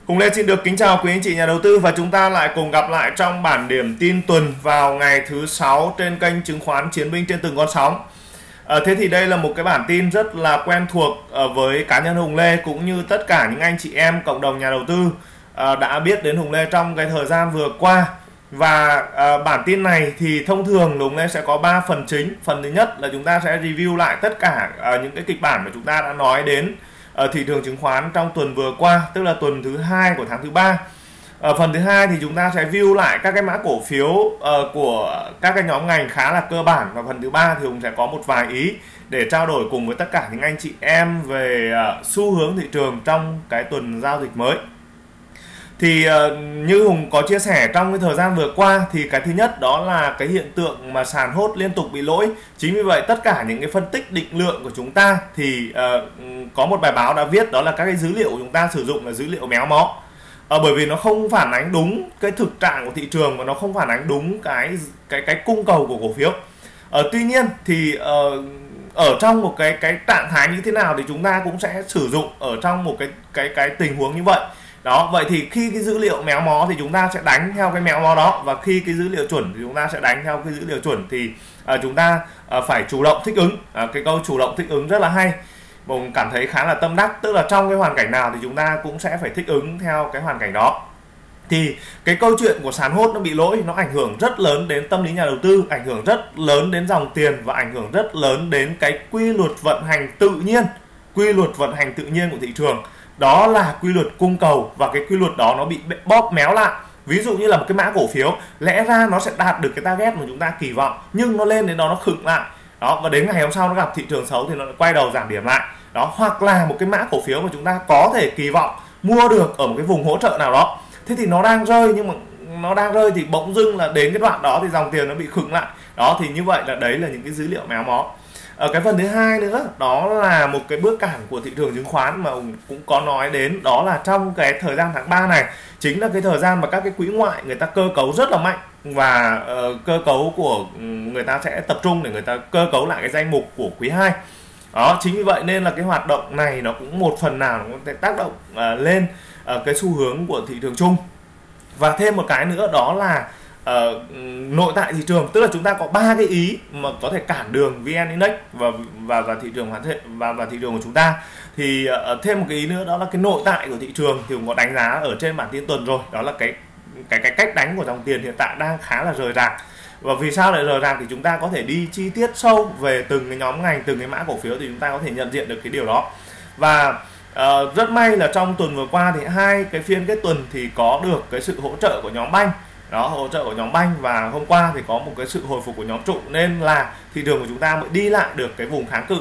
Hùng Lê xin được kính chào quý anh chị nhà đầu tư và chúng ta lại cùng gặp lại trong bản điểm tin tuần vào ngày thứ 6 trên kênh chứng khoán Chiến binh trên từng con sóng. Thế thì đây là một cái bản tin rất là quen thuộc với cá nhân Hùng Lê cũng như tất cả những anh chị em cộng đồng nhà đầu tư đã biết đến Hùng Lê trong cái thời gian vừa qua. Và bản tin này thì thông thường Hùng Lê sẽ có 3 phần chính. Phần thứ nhất là chúng ta sẽ review lại tất cả những cái kịch bản mà chúng ta đã nói đến ở thị trường chứng khoán trong tuần vừa qua, tức là tuần thứ 2 của tháng thứ 3. Phần thứ hai thì chúng ta sẽ view lại các cái mã cổ phiếu của các cái nhóm ngành khá là cơ bản, và phần thứ ba thì Hùng sẽ có một vài ý để trao đổi cùng với tất cả những anh chị em về xu hướng thị trường trong cái tuần giao dịch mới. Thì như Hùng có chia sẻ trong cái thời gian vừa qua thì cái thứ nhất đó là cái hiện tượng mà sàn hốt liên tục bị lỗi. Chính vì vậy tất cả những cái phân tích định lượng của chúng ta thì có một bài báo đã viết đó là các cái dữ liệu của chúng ta sử dụng là dữ liệu méo mó. Bởi vì nó không phản ánh đúng cái thực trạng của thị trường và nó không phản ánh đúng cái cung cầu của cổ phiếu. Tuy nhiên thì ở trong một cái trạng thái như thế nào thì chúng ta cũng sẽ sử dụng ở trong một cái tình huống như vậy. Đó, vậy thì khi cái dữ liệu méo mó thì chúng ta sẽ đánh theo cái méo mó đó, và khi cái dữ liệu chuẩn thì chúng ta sẽ đánh theo cái dữ liệu chuẩn. Thì chúng ta phải chủ động thích ứng. Cái câu chủ động thích ứng rất là hay, mình cảm thấy khá là tâm đắc, tức là trong cái hoàn cảnh nào thì chúng ta cũng sẽ phải thích ứng theo cái hoàn cảnh đó. Thì cái câu chuyện của sàn hốt nó bị lỗi, nó ảnh hưởng rất lớn đến tâm lý nhà đầu tư, ảnh hưởng rất lớn đến dòng tiền và ảnh hưởng rất lớn đến cái quy luật vận hành tự nhiên. Quy luật vận hành tự nhiên của thị trường đó là quy luật cung cầu, và cái quy luật đó nó bị bóp méo lại. Ví dụ như là một cái mã cổ phiếu lẽ ra nó sẽ đạt được cái target mà chúng ta kỳ vọng, nhưng nó lên đến đó nó khựng lại đó, và đến ngày hôm sau nó gặp thị trường xấu thì nó quay đầu giảm điểm lại đó. Hoặc là một cái mã cổ phiếu mà chúng ta có thể kỳ vọng mua được ở một cái vùng hỗ trợ nào đó, thế thì nó đang rơi, nhưng mà nó đang rơi thì bỗng dưng là đến cái đoạn đó thì dòng tiền nó bị khựng lại đó. Thì như vậy là đấy là những cái dữ liệu méo mó. Ở cái phần thứ hai nữa đó là một cái bước cản của thị trường chứng khoán mà cũng có nói đến, đó là trong cái thời gian tháng 3 này chính là cái thời gian mà các cái quỹ ngoại người ta cơ cấu rất là mạnh, và cơ cấu của người ta sẽ tập trung để người ta cơ cấu lại cái danh mục của quý 2 đó. Chính vì vậy nên là cái hoạt động này nó cũng một phần nào nó cũng tác động lên cái xu hướng của thị trường chung. Và thêm một cái nữa đó là nội tại thị trường, tức là chúng ta có 3 cái ý mà có thể cản đường VN Index và thị trường và thị trường của chúng ta. Thì thêm một cái ý nữa đó là cái nội tại của thị trường thì cũng có đánh giá ở trên bản tin tuần rồi, đó là cái cách đánh của dòng tiền hiện tại đang khá là rời rạc. Và vì sao lại rời rạc thì chúng ta có thể đi chi tiết sâu về từng cái nhóm ngành, từng cái mã cổ phiếu thì chúng ta có thể nhận diện được cái điều đó. Và rất may là trong tuần vừa qua thì hai cái phiên kết tuần thì có được cái sự hỗ trợ của nhóm banh đó, hỗ trợ của nhóm banh, và hôm qua thì có một cái sự hồi phục của nhóm trụ, nên là thị trường của chúng ta mới đi lại được cái vùng kháng cự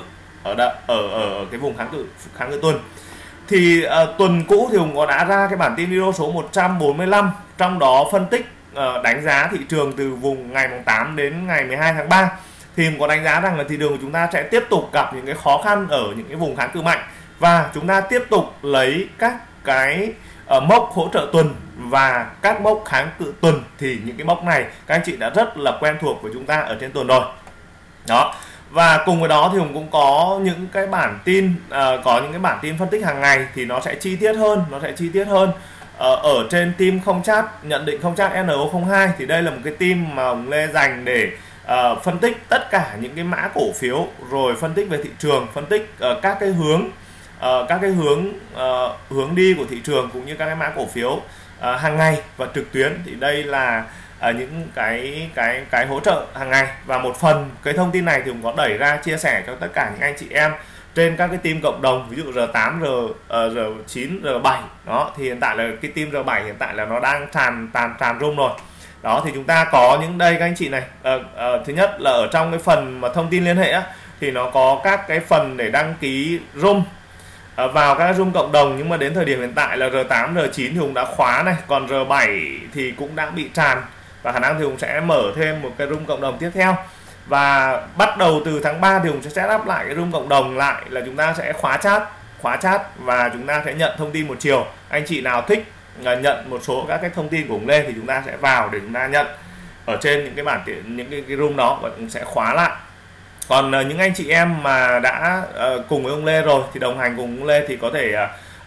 ở cái vùng kháng cự tuần. Thì tuần cũ thì Hùng có đã ra cái bản tin video số 145, trong đó phân tích đánh giá thị trường từ vùng ngày 8 đến ngày 12 tháng 3. Thì Hùng có đánh giá rằng là thị trường của chúng ta sẽ tiếp tục gặp những cái khó khăn ở những cái vùng kháng cự mạnh, và chúng ta tiếp tục lấy các cái mốc hỗ trợ tuần và các mốc kháng cự tuần. Thì những cái mốc này các anh chị đã rất là quen thuộc với chúng ta ở trên tuần rồi đó. Và cùng với đó thì Hùng cũng có những cái bản tin phân tích hàng ngày thì nó sẽ chi tiết hơn. Ở trên team không chat, nhận định không chat NO02 thì đây là một cái team mà Hùng Lê dành để phân tích tất cả những cái mã cổ phiếu, rồi phân tích về thị trường, phân tích các cái hướng đi của thị trường cũng như các cái mã cổ phiếu hàng ngày và trực tuyến. Thì đây là những cái hỗ trợ hàng ngày, và một phần cái thông tin này thì cũng có đẩy ra chia sẻ cho tất cả những anh chị em trên các cái team cộng đồng, ví dụ R8, R9, R7 đó. Thì hiện tại là cái team R7 hiện tại là nó đang tràn room rồi đó. Thì chúng ta có những đây các anh chị này, thứ nhất là ở trong cái phần mà thông tin liên hệ á, thì nó có các cái phần để đăng ký room vào các room cộng đồng, nhưng mà đến thời điểm hiện tại là R8, R9 thì Hùng đã khóa này, còn R7 thì cũng đã bị tràn, và khả năng thì Hùng sẽ mở thêm một cái room cộng đồng tiếp theo. Và bắt đầu từ tháng 3 thì Hùng sẽ set up lại cái room cộng đồng lại, là chúng ta sẽ khóa chat và chúng ta sẽ nhận thông tin một chiều. Anh chị nào thích nhận một số các cái thông tin của Hùng Lê thì chúng ta sẽ vào để chúng ta nhận ở trên những cái room đó, và cũng sẽ khóa lại. Còn những anh chị em mà đã cùng với ông Lê rồi thì đồng hành cùng ông Lê thì có thể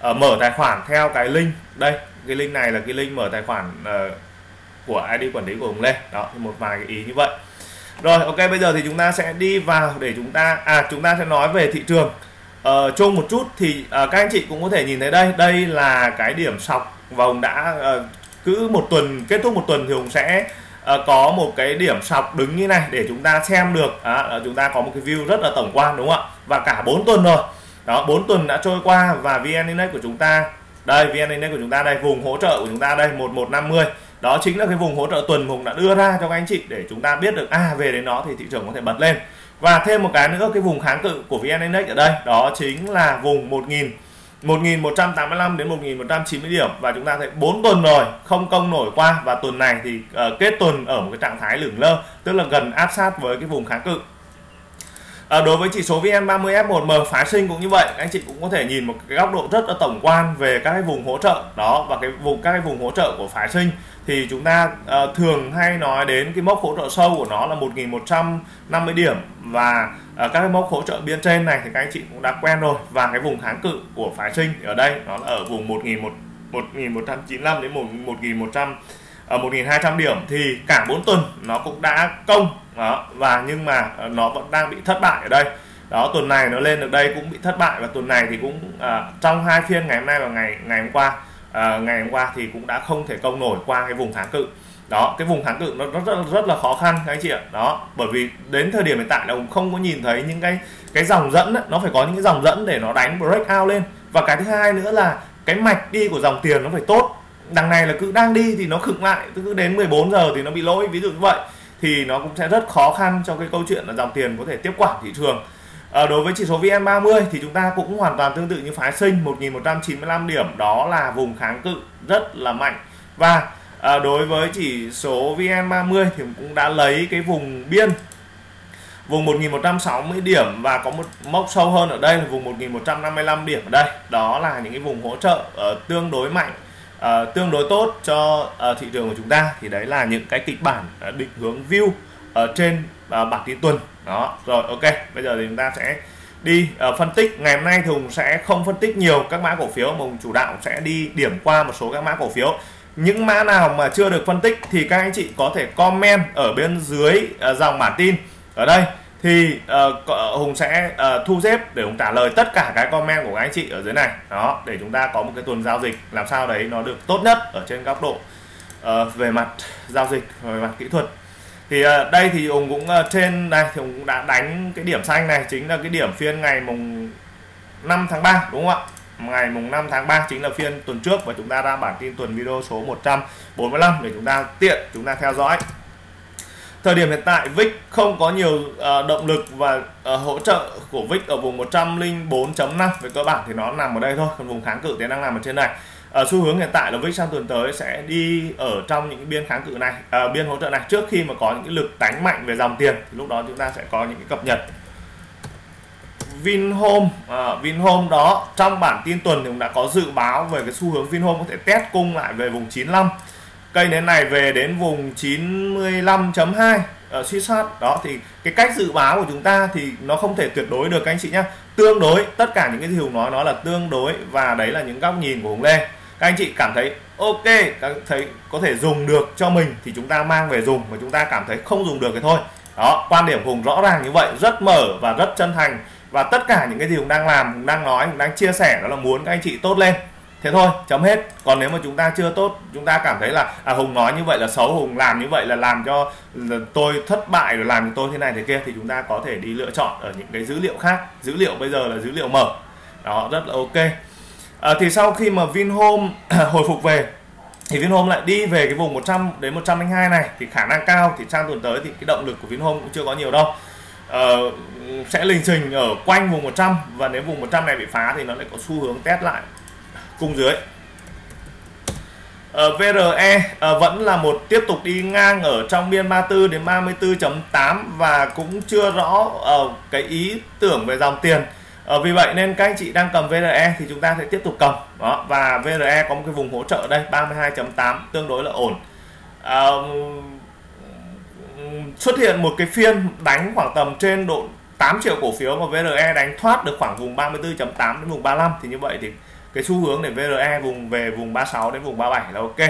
mở tài khoản theo cái link đây. Cái link này là cái link mở tài khoản của ID quản lý của Hùng Lê. Đó, thì một vài cái ý như vậy. Rồi, ok, bây giờ thì chúng ta sẽ đi vào để chúng ta sẽ nói về thị trường chung một chút. Thì các anh chị cũng có thể nhìn thấy đây là cái điểm sọc, và Hùng đã cứ một tuần, kết thúc một tuần thì Hùng sẽ có một cái điểm sọc đứng như này để chúng ta xem được, chúng ta có một cái view rất là tổng quan, đúng không ạ? Và cả 4 tuần rồi. Đó, 4 tuần đã trôi qua và VN Index của chúng ta đây, VN Index của chúng ta đây, vùng hỗ trợ của chúng ta đây 1150. Đó chính là cái vùng hỗ trợ tuần Hùng đã đưa ra cho các anh chị để chúng ta biết được về đến đó thì thị trường có thể bật lên. Và thêm một cái nữa, cái vùng kháng cự của VN Index ở đây, đó chính là vùng 1185 đến 1190 điểm, và chúng ta thấy 4 tuần rồi không công nổi qua, và tuần này thì kết tuần ở một cái trạng thái lửng lơ, tức là gần áp sát với cái vùng kháng cự. Đối với chỉ số VN30 F1M phái sinh cũng như vậy, anh chị cũng có thể nhìn một cái góc độ rất là tổng quan về các cái vùng hỗ trợ đó, và các cái vùng hỗ trợ của phái sinh thì chúng ta thường hay nói đến cái mốc hỗ trợ sâu của nó là 1150 điểm, và các cái mốc hỗ trợ biên trên này thì các anh chị cũng đã quen rồi, và cái vùng kháng cự của phái sinh ở đây nó là ở vùng 1195 đến 1200 điểm, thì cả 4 tuần nó cũng đã công đó, và nhưng mà nó vẫn đang bị thất bại ở đây. Đó, tuần này nó lên được đây cũng bị thất bại, và tuần này thì cũng trong hai phiên ngày hôm nay và ngày hôm qua thì cũng đã không thể công nổi qua cái vùng kháng cự. Đó, cái vùng kháng cự nó rất là khó khăn các anh chị ạ. Đó, bởi vì đến thời điểm hiện tại là cũng không có nhìn thấy những cái dòng dẫn đó, nó phải có những cái dòng dẫn để nó đánh breakout lên. Và cái thứ hai nữa là cái mạch đi của dòng tiền nó phải tốt. Đằng này là cứ đang đi thì nó khựng lại, cứ đến 14 giờ thì nó bị lỗi, ví dụ như vậy, thì nó cũng sẽ rất khó khăn cho cái câu chuyện là dòng tiền có thể tiếp quản thị trường. Đối với chỉ số VN30 thì chúng ta cũng hoàn toàn tương tự như phái sinh, 1195 điểm, đó là vùng kháng cự rất là mạnh. Và đối với chỉ số VN30 thì cũng đã lấy cái vùng biên, vùng 1160 điểm, và có một mốc sâu hơn ở đây là vùng 1155 điểm ở đây. Đó là những cái vùng hỗ trợ tương đối mạnh, tương đối tốt cho thị trường của chúng ta. Thì đấy là những cái kịch bản định hướng view ở trên bản tin tuần. Đó, rồi ok, bây giờ thì chúng ta sẽ đi phân tích. Ngày hôm nay thì Hùng sẽ không phân tích nhiều các mã cổ phiếu, mà Hùng chủ đạo sẽ đi điểm qua một số các mã cổ phiếu. Những mã nào mà chưa được phân tích thì các anh chị có thể comment ở bên dưới dòng bản tin ở đây, thì Hùng sẽ thu xếp để Hùng trả lời tất cả cái comment của các anh chị ở dưới này. Đó, để chúng ta có một cái tuần giao dịch làm sao đấy nó được tốt nhất ở trên góc độ về mặt giao dịch, về mặt kỹ thuật. Thì đây thì Hùng cũng trên đây thì Hùng cũng đã đánh cái điểm xanh này, chính là cái điểm phiên ngày mùng 5 tháng 3, đúng không ạ? Ngày mùng 5 tháng 3 chính là phiên tuần trước, và chúng ta ra bản tin tuần video số 145 để chúng ta tiện chúng ta theo dõi. Thời điểm hiện tại VIX không có nhiều động lực, và hỗ trợ của VIX ở vùng 104.5, về cơ bản thì nó nằm ở đây thôi, còn vùng kháng cự thì đang nằm ở trên này. Xu hướng hiện tại là VIX sang tuần tới sẽ đi ở trong những biên kháng cự này, biên hỗ trợ này, trước khi mà có những cái lực đánh mạnh về dòng tiền thì lúc đó chúng ta sẽ có những cái cập nhật. Vinhome đó, trong bản tin tuần thì cũng đã có dự báo về cái xu hướng Vinhome có thể test cung lại về vùng 95, cây nến này về đến vùng 95.2 suy sát. Đó thì cái cách dự báo của chúng ta thì nó không thể tuyệt đối được các anh chị nhé, tương đối, tất cả những cái gì Hùng nói nó là tương đối, và đấy là những góc nhìn của Hùng Lê. Các anh chị cảm thấy ok, các thấy có thể dùng được cho mình thì chúng ta mang về dùng, mà chúng ta cảm thấy không dùng được thì thôi. Đó, quan điểm Hùng rõ ràng như vậy, rất mở và rất chân thành, và tất cả những cái gì Hùng đang làm, Hùng đang nói, Hùng đang chia sẻ đó là muốn các anh chị tốt lên. Thế thôi, chấm hết. Còn nếu mà chúng ta chưa tốt, chúng ta cảm thấy là Hùng nói như vậy là xấu, Hùng làm như vậy là làm cho tôi thất bại, rồi làm cho tôi thế này thế kia, thì chúng ta có thể đi lựa chọn ở những cái dữ liệu khác. Dữ liệu bây giờ là dữ liệu mở. Đó, rất là ok. Thì sau khi mà Vinhome hồi phục về thì Vinhome lại đi về cái vùng 100 đến 102 này, thì khả năng cao thì sang tuần tới thì cái động lực của Vinhome cũng chưa có nhiều đâu. Sẽ lình xình ở quanh vùng 100, và nếu vùng 100 này bị phá thì nó lại có xu hướng test lại cung dưới. VRE vẫn là một tiếp tục đi ngang ở trong biên 34 đến 34.8, và cũng chưa rõ cái ý tưởng về dòng tiền. Vì vậy nên các anh chị đang cầm VRE thì chúng ta sẽ tiếp tục cầm. Đó, và VRE có một cái vùng hỗ trợ đây 32.8 tương đối là ổn. Xuất hiện một cái phiên đánh khoảng tầm trên độ 8 triệu cổ phiếu, mà VRE đánh thoát được khoảng vùng 34.8 đến vùng 35, thì như vậy thì cái xu hướng để VRE vùng về vùng 36 đến vùng 37 là ok.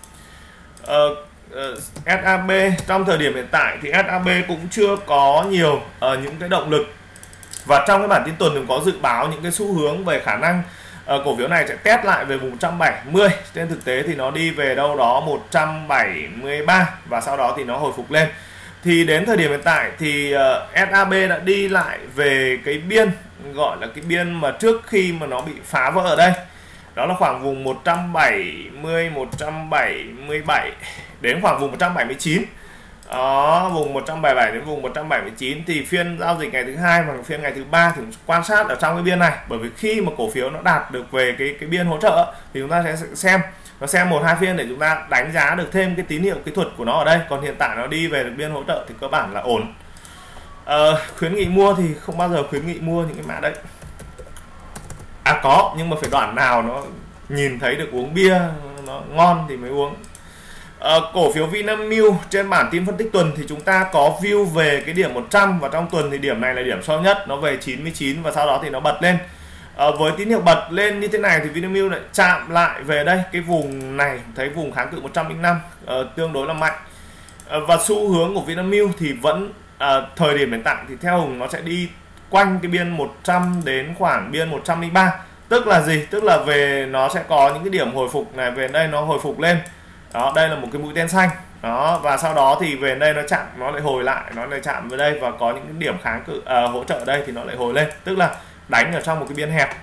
SAB trong thời điểm hiện tại thì SAB cũng chưa có nhiều những cái động lực, và trong cái bản tin tuần thì có dự báo những cái xu hướng về khả năng cổ phiếu này sẽ test lại về vùng 170. Trên thực tế thì nó đi về đâu đó 173 và sau đó thì nó hồi phục lên. Thì đến thời điểm hiện tại thì SAB đã đi lại về cái biên, gọi là cái biên mà trước khi mà nó bị phá vỡ ở đây, đó là khoảng vùng 170, 177 đến khoảng vùng 179. Đó, vùng 177 đến vùng 179 thì phiên giao dịch ngày thứ hai và phiên ngày thứ ba thì quan sát ở trong cái biên này, bởi vì khi mà cổ phiếu nó đạt được về cái biên hỗ trợ thì chúng ta sẽ xem 1-2 phiên để chúng ta đánh giá được thêm cái tín hiệu kỹ thuật của nó ở đây. Còn hiện tại nó đi về được biên hỗ trợ thì cơ bản là ổn. Khuyến nghị mua thì không bao giờ khuyến nghị mua những cái mã đấy. Có, nhưng mà phải đoạn nào nó nhìn thấy được uống bia nó ngon thì mới uống. Cổ phiếu Vinamilk trên bản tin phân tích tuần thì chúng ta có view về cái điểm 100, và trong tuần thì điểm này là điểm sâu nhất, nó về 99 và sau đó thì nó bật lên. Với tín hiệu bật lên như thế này thì Vinamilk lại chạm lại về đây, cái vùng này thấy vùng kháng cự 105 tương đối là mạnh. Và xu hướng của Vinamilk thì vẫn thời điểm hiện tại thì theo Hùng nó sẽ đi quanh cái biên 100 đến khoảng biên 103. Tức là gì? Tức là về nó sẽ có những cái điểm hồi phục này, về đây nó hồi phục lên. Đó, đây là một cái mũi tên xanh. Đó, và sau đó thì về đây nó chạm, nó lại hồi lại, nó lại chạm về đây và có những cái điểm kháng cự hỗ trợ ở đây thì nó lại hồi lên, tức là đánh ở trong một cái biên hẹp.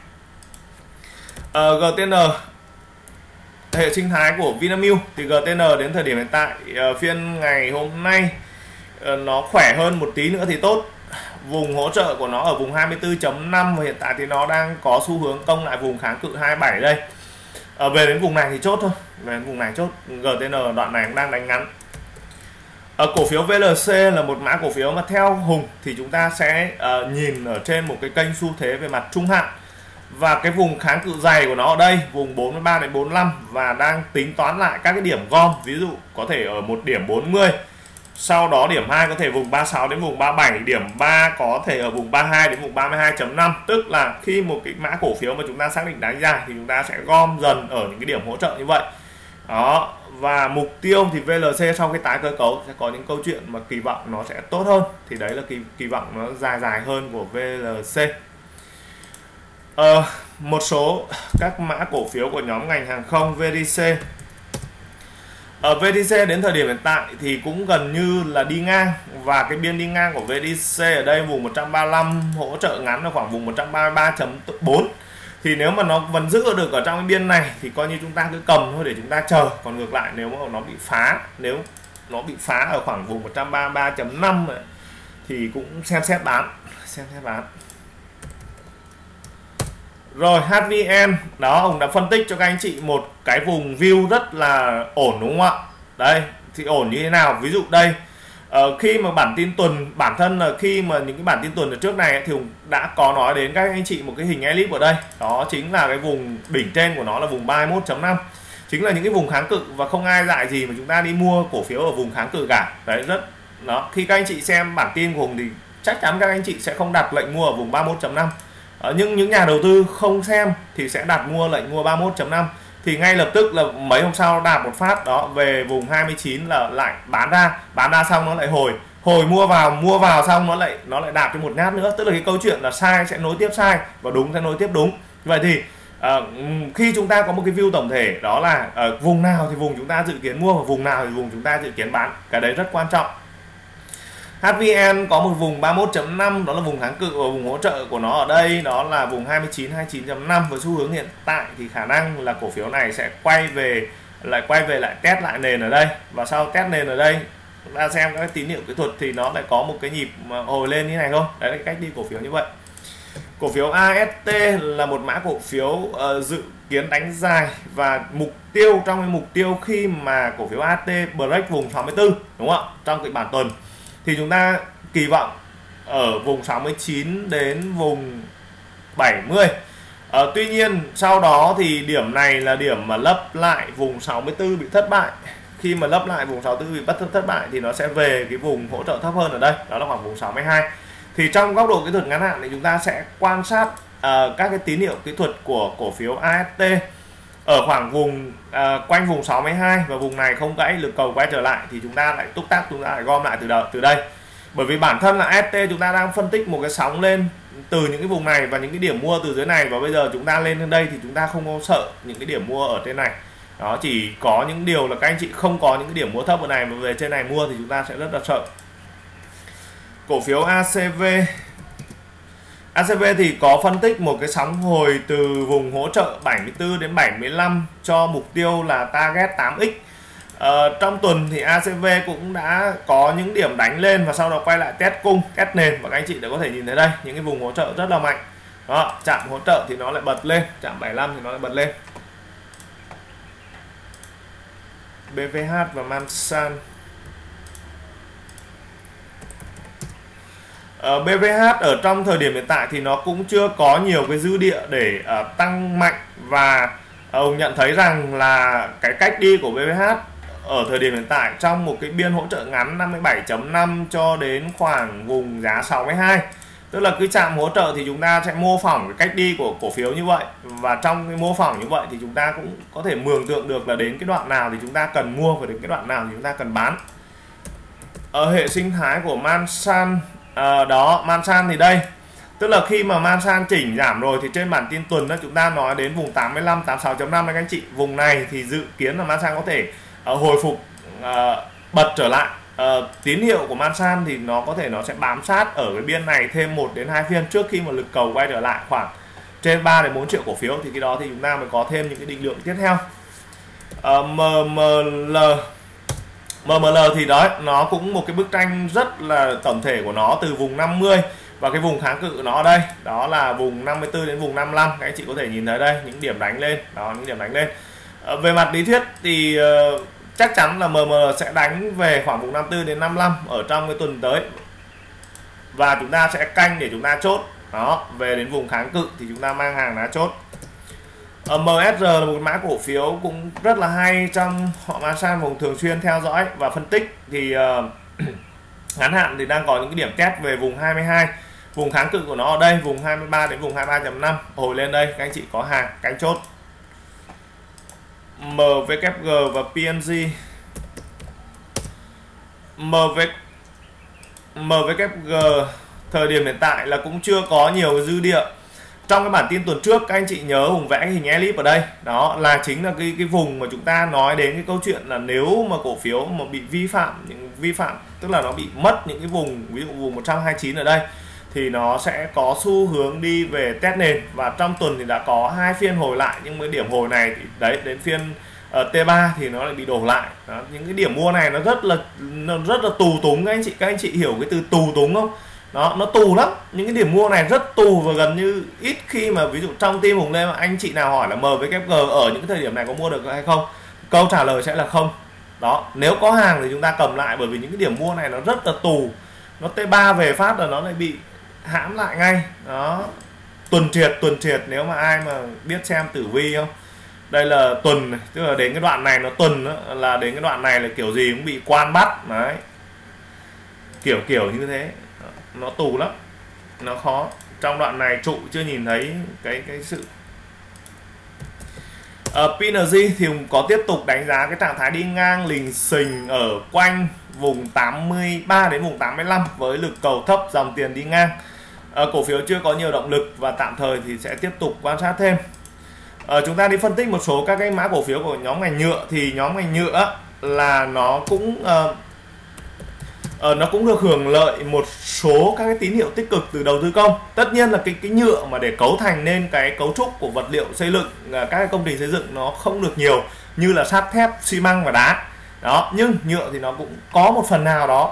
GTN, hệ sinh thái của Vinamilk thì GTN đến thời điểm hiện tại phiên ngày hôm nay nó khỏe hơn một tí nữa thì tốt. Vùng hỗ trợ của nó ở vùng 24.5 và hiện tại thì nó đang có xu hướng công lại vùng kháng cự 27 đây. Về đến vùng này thì chốt thôi, về đến vùng này chốt. GTN đoạn này cũng đang đánh ngắn. Cổ phiếu VLC là một mã cổ phiếu mà theo Hùng thì chúng ta sẽ nhìn ở trên một cái kênh xu thế về mặt trung hạn, và cái vùng kháng cự dày của nó ở đây vùng 43 đến 45 và đang tính toán lại các cái điểm gom, ví dụ có thể ở một điểm 40, sau đó điểm 2 có thể vùng 36 đến vùng 37, điểm 3 có thể ở vùng 32 đến vùng 32.5. Tức là khi một cái mã cổ phiếu mà chúng ta xác định đánh dài thì chúng ta sẽ gom dần ở những cái điểm hỗ trợ như vậy. Đó, và mục tiêu thì VLC sau cái tái cơ cấu sẽ có những câu chuyện mà kỳ vọng nó sẽ tốt hơn, thì đấy là kỳ vọng nó dài hơn của VLC. Một số các mã cổ phiếu của nhóm ngành hàng không VDC. VDC đến thời điểm hiện tại thì cũng gần như là đi ngang, và cái biên đi ngang của VDC ở đây vùng 135, hỗ trợ ngắn ở khoảng vùng 133.4. Thì nếu mà nó vẫn giữ được ở trong cái biên này thì coi như chúng ta cứ cầm thôi để chúng ta chờ. Còn ngược lại nếu mà nó bị phá, nếu nó bị phá ở khoảng vùng 133.5 thì cũng xem xét bán. Rồi HVN, đó ông đã phân tích cho các anh chị một cái vùng view rất là ổn đúng không ạ? Đây thì ổn như thế nào? Ví dụ đây khi mà bản tin tuần, bản thân là khi mà những cái bản tin tuần ở trước này thì đã có nói đến các anh chị một cái hình elip ở đây, đó chính là cái vùng đỉnh trên của nó là vùng 31.5, chính là những cái vùng kháng cự, và không ai dại gì mà chúng ta đi mua cổ phiếu ở vùng kháng cự cả. Đấy, rất đó, khi các anh chị xem bản tin của Hùng thì chắc chắn các anh chị sẽ không đặt lệnh mua ở vùng 31.5. Nhưng những nhà đầu tư không xem thì sẽ đặt mua lệnh mua 31.5, thì ngay lập tức là mấy hôm sau đạp một phát đó về vùng 29 là lại bán ra xong nó lại hồi mua vào xong nó lại đạp cho một nhát nữa. Tức là cái câu chuyện là sai sẽ nối tiếp sai và đúng sẽ nối tiếp đúng. Vậy thì khi chúng ta có một cái view tổng thể, đó là vùng nào thì vùng chúng ta dự kiến mua và vùng nào thì vùng chúng ta dự kiến bán, cái đấy rất quan trọng. HVN có một vùng 31.5, đó là vùng kháng cự, và vùng hỗ trợ của nó ở đây đó là vùng 29.5. Với xu hướng hiện tại thì khả năng là cổ phiếu này sẽ quay về lại test lại nền ở đây, và sau test nền ở đây chúng ta xem các tín hiệu kỹ thuật thì nó lại có một cái nhịp mà hồi lên như này thôi. Đấy là cách đi cổ phiếu như vậy. Cổ phiếu AST là một mã cổ phiếu dự kiến đánh dài, và mục tiêu trong cái mục tiêu khi mà cổ phiếu AST break vùng 64 đúng không ạ, trong kịch bản tuần thì chúng ta kỳ vọng ở vùng 69 đến vùng 70. Tuy nhiên sau đó thì điểm này là điểm mà lấp lại vùng 64 bị thất bại. Khi mà lấp lại vùng 64 bị thất bại thì nó sẽ về cái vùng hỗ trợ thấp hơn ở đây, đó là khoảng vùng 62. Thì trong góc độ kỹ thuật ngắn hạn thì chúng ta sẽ quan sát các cái tín hiệu kỹ thuật của cổ phiếu AST ở khoảng vùng quanh vùng 62 và vùng này không gãy, lực cầu quay trở lại thì chúng ta lại túc tắc, chúng ta lại gom lại từ đây. Bởi vì bản thân là AST chúng ta đang phân tích một cái sóng lên từ những cái vùng này và những cái điểm mua từ dưới này, và bây giờ chúng ta lên đây thì chúng ta không có sợ những cái điểm mua ở trên này. Đó, chỉ có những điều là các anh chị không có những cái điểm mua thấp ở này mà về trên này mua thì chúng ta sẽ rất là sợ. Cổ phiếu ACV thì có phân tích một cái sóng hồi từ vùng hỗ trợ 74 đến 75 cho mục tiêu là target 8x. Trong tuần thì ACV cũng đã có những điểm đánh lên và sau đó quay lại test cung, test nền, và các anh chị đã có thể nhìn thấy đây những cái vùng hỗ trợ rất là mạnh. Đó, chạm hỗ trợ thì nó lại bật lên, chạm 75 thì nó lại bật lên. BVH và Mansan. BVH ở trong thời điểm hiện tại thì nó cũng chưa có nhiều cái dư địa để tăng mạnh, và ông nhận thấy rằng là cái cách đi của BVH ở thời điểm hiện tại trong một cái biên hỗ trợ ngắn 57.5 cho đến khoảng vùng giá 62, tức là cứ chạm hỗ trợ thì chúng ta sẽ mô phỏng cái cách đi của cổ phiếu như vậy, và trong cái mô phỏng như vậy thì chúng ta cũng có thể mường tượng được là đến cái đoạn nào thì chúng ta cần mua và đến cái đoạn nào thì chúng ta cần bán. Ở hệ sinh thái của Mansan đó, Mansan thì đây, tức là khi mà Mansan chỉnh giảm rồi thì trên bản tin tuần đó chúng ta nói đến vùng 85, 86.5 các anh chị. Vùng này thì dự kiến là Mansan có thể hồi phục bật trở lại. Tín hiệu của Mansan thì nó có thể nó sẽ bám sát ở cái biên này thêm 1 đến 2 phiên trước khi mà lực cầu quay trở lại khoảng trên 3 đến 4 triệu cổ phiếu, thì cái đó thì chúng ta mới có thêm những cái định lượng tiếp theo. MML thì đó, nó cũng một cái bức tranh rất là tổng thể của nó từ vùng 50 và cái vùng kháng cự nó ở đây, đó là vùng 54 đến vùng 55. Các anh chị có thể nhìn thấy đây những điểm đánh lên, đó, những điểm đánh lên. Về mặt lý thuyết thì chắc chắn là MM sẽ đánh về khoảng vùng 54 đến 55 ở trong cái tuần tới, và chúng ta sẽ canh để chúng ta chốt. Đó, về đến vùng kháng cự thì chúng ta mang hàng đá chốt. MSR là một mã cổ phiếu cũng rất là hay trong họ Mansan, vùng thường xuyên theo dõi và phân tích. Thì ngắn hạn thì đang có những cái điểm test về vùng 22, vùng kháng cự của nó ở đây vùng 23 đến vùng 23.5, hồi lên đây các anh chị có hàng canh chốt. MVKG và PNG. MVKG thời điểm hiện tại là cũng chưa có nhiều dư địa. Trong cái bản tin tuần trước các anh chị nhớ Hùng vẽ hình elip ở đây, đó là chính là cái vùng mà chúng ta nói đến cái câu chuyện là nếu mà cổ phiếu mà bị vi phạm tức là nó bị mất những cái vùng, ví dụ vùng 129 ở đây, thì nó sẽ có xu hướng đi về test nền, và trong tuần thì đã có 2 phiên hồi lại, nhưng cái điểm hồi này thì đấy đến phiên T3 thì nó lại bị đổ lại. Đó, những cái điểm mua này nó rất là tù túng các anh chị hiểu cái từ tù túng không? Đó, nó tù lắm, những cái điểm mua này rất tù, và gần như ít khi mà ví dụ trong team Hùng Lê mà anh chị nào hỏi là MVKG ở những cái thời điểm này có mua được hay không, câu trả lời sẽ là không. Đó, nếu có hàng thì chúng ta cầm lại, bởi vì những cái điểm mua này nó rất là tù, nó T3 về phát là nó lại bị hãm lại ngay. Đó, tuần triệt nếu mà ai mà biết xem tử vi không, đây là tuần này, tức là đến cái đoạn này nó tuần đó, là đến cái đoạn này là kiểu gì cũng bị quan bắt đấy, kiểu như thế. Nó tù lắm, nó khó. Trong đoạn này trụ chưa nhìn thấy cái sự PNG thì có tiếp tục đánh giá cái trạng thái đi ngang lình xình ở quanh vùng 83 đến vùng 85 với lực cầu thấp, dòng tiền đi ngang. Cổ phiếu chưa có nhiều động lực và tạm thời thì sẽ tiếp tục quan sát thêm. Chúng ta đi phân tích một số các cái mã cổ phiếu của nhóm ngành nhựa, thì nhóm ngành nhựa là nó cũng được hưởng lợi một số các cái tín hiệu tích cực từ đầu tư công. Tất nhiên là cái nhựa mà để cấu thành nên cái cấu trúc của vật liệu xây dựng, các cái công trình xây dựng nó không được nhiều như là sắt thép, xi măng và đá. Đó, nhưng nhựa thì nó cũng có một phần nào đó,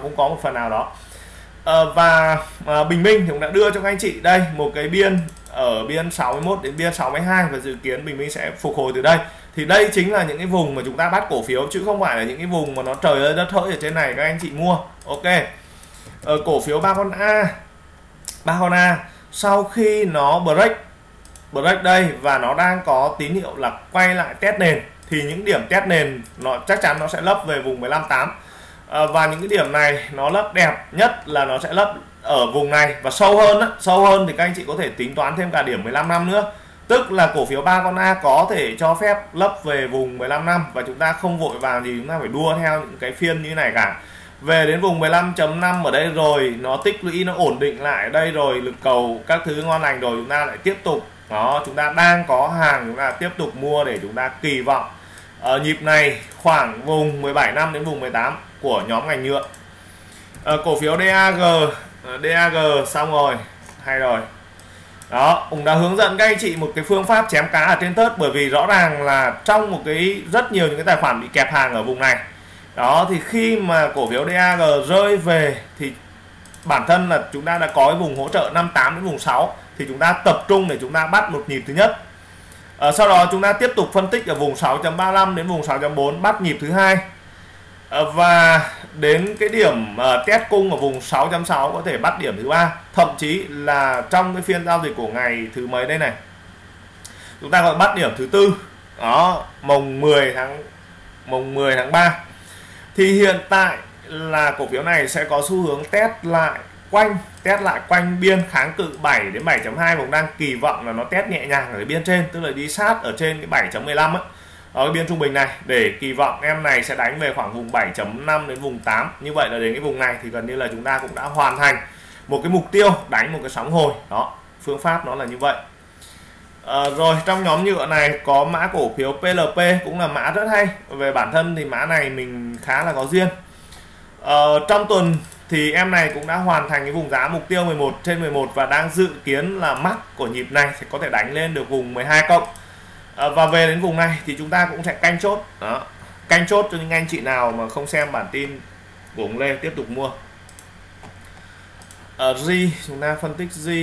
và Bình Minh thì cũng đã đưa cho các anh chị đây một cái biên ở biên 61 đến biên 62, và dự kiến Bình Minh sẽ phục hồi từ đây. Thì đây chính là những cái vùng mà chúng ta bắt cổ phiếu, chứ không phải là những cái vùng mà nó trời ơi đất hỡi ở trên này các anh chị mua. Ok. Cổ phiếu ba con A sau khi nó break đây và nó đang có tín hiệu là quay lại test nền, thì những điểm test nền nó chắc chắn nó sẽ lấp về vùng 15.8. Và những cái điểm này nó lấp đẹp nhất là nó sẽ lấp ở vùng này và sâu hơn thì các anh chị có thể tính toán thêm cả điểm 15 năm nữa. Tức là cổ phiếu 3 con A có thể cho phép lấp về vùng 15 năm và chúng ta không vội vàng gì chúng ta phải đua theo những cái phiên như này cả. Về đến vùng 15.5 ở đây rồi, nó tích lũy, nó ổn định lại ở đây rồi, lực cầu các thứ ngon lành rồi, chúng ta lại tiếp tục. Đó, chúng ta đang có hàng, chúng ta tiếp tục mua để chúng ta kỳ vọng ở nhịp này khoảng vùng 17 năm đến vùng 18 của nhóm ngành nhựa. Cổ phiếu DAG xong rồi, hay rồi. Đó, cũng đã hướng dẫn các anh chị một cái phương pháp chém cá ở trên tớt, bởi vì rõ ràng là trong một cái rất nhiều những cái tài khoản bị kẹp hàng ở vùng này. Đó, thì khi mà cổ phiếu DAG rơi về thì bản thân là chúng ta đã có cái vùng hỗ trợ 58 đến vùng 6 thì chúng ta tập trung để chúng ta bắt một nhịp thứ nhất. Sau đó chúng ta tiếp tục phân tích ở vùng 6.35 đến vùng 6.4 bắt nhịp thứ hai. Và đến cái điểm test cung ở vùng 6.6 có thể bắt điểm thứ ba, thậm chí là trong cái phiên giao dịch của ngày thứ mấy đây này chúng ta còn bắt điểm thứ tư. Đó, mùng 10 tháng 3 thì hiện tại là cổ phiếu này sẽ có xu hướng test lại quanh biên kháng cự 7 đến 7.2, cũng đang kỳ vọng là nó test nhẹ nhàng ở cái biên trên, tức là đi sát ở trên cái 7.15 á, ở cái biên trung bình này, để kỳ vọng em này sẽ đánh về khoảng vùng 7.5 đến vùng 8. Như vậy là đến cái vùng này thì gần như là chúng ta cũng đã hoàn thành một cái mục tiêu đánh một cái sóng hồi. Đó, phương pháp nó là như vậy. Rồi trong nhóm nhựa này có mã cổ phiếu PLP, cũng là mã rất hay. Về bản thân thì mã này mình khá là có duyên. Trong tuần thì em này cũng đã hoàn thành cái vùng giá mục tiêu 11/11 và đang dự kiến là mắc của nhịp này thì có thể đánh lên được vùng 12 cộng. Và về đến vùng này thì chúng ta cũng sẽ canh chốt. Đó, canh chốt cho những anh chị nào mà không xem bản tin của ông Lê tiếp tục mua. G, chúng ta phân tích G.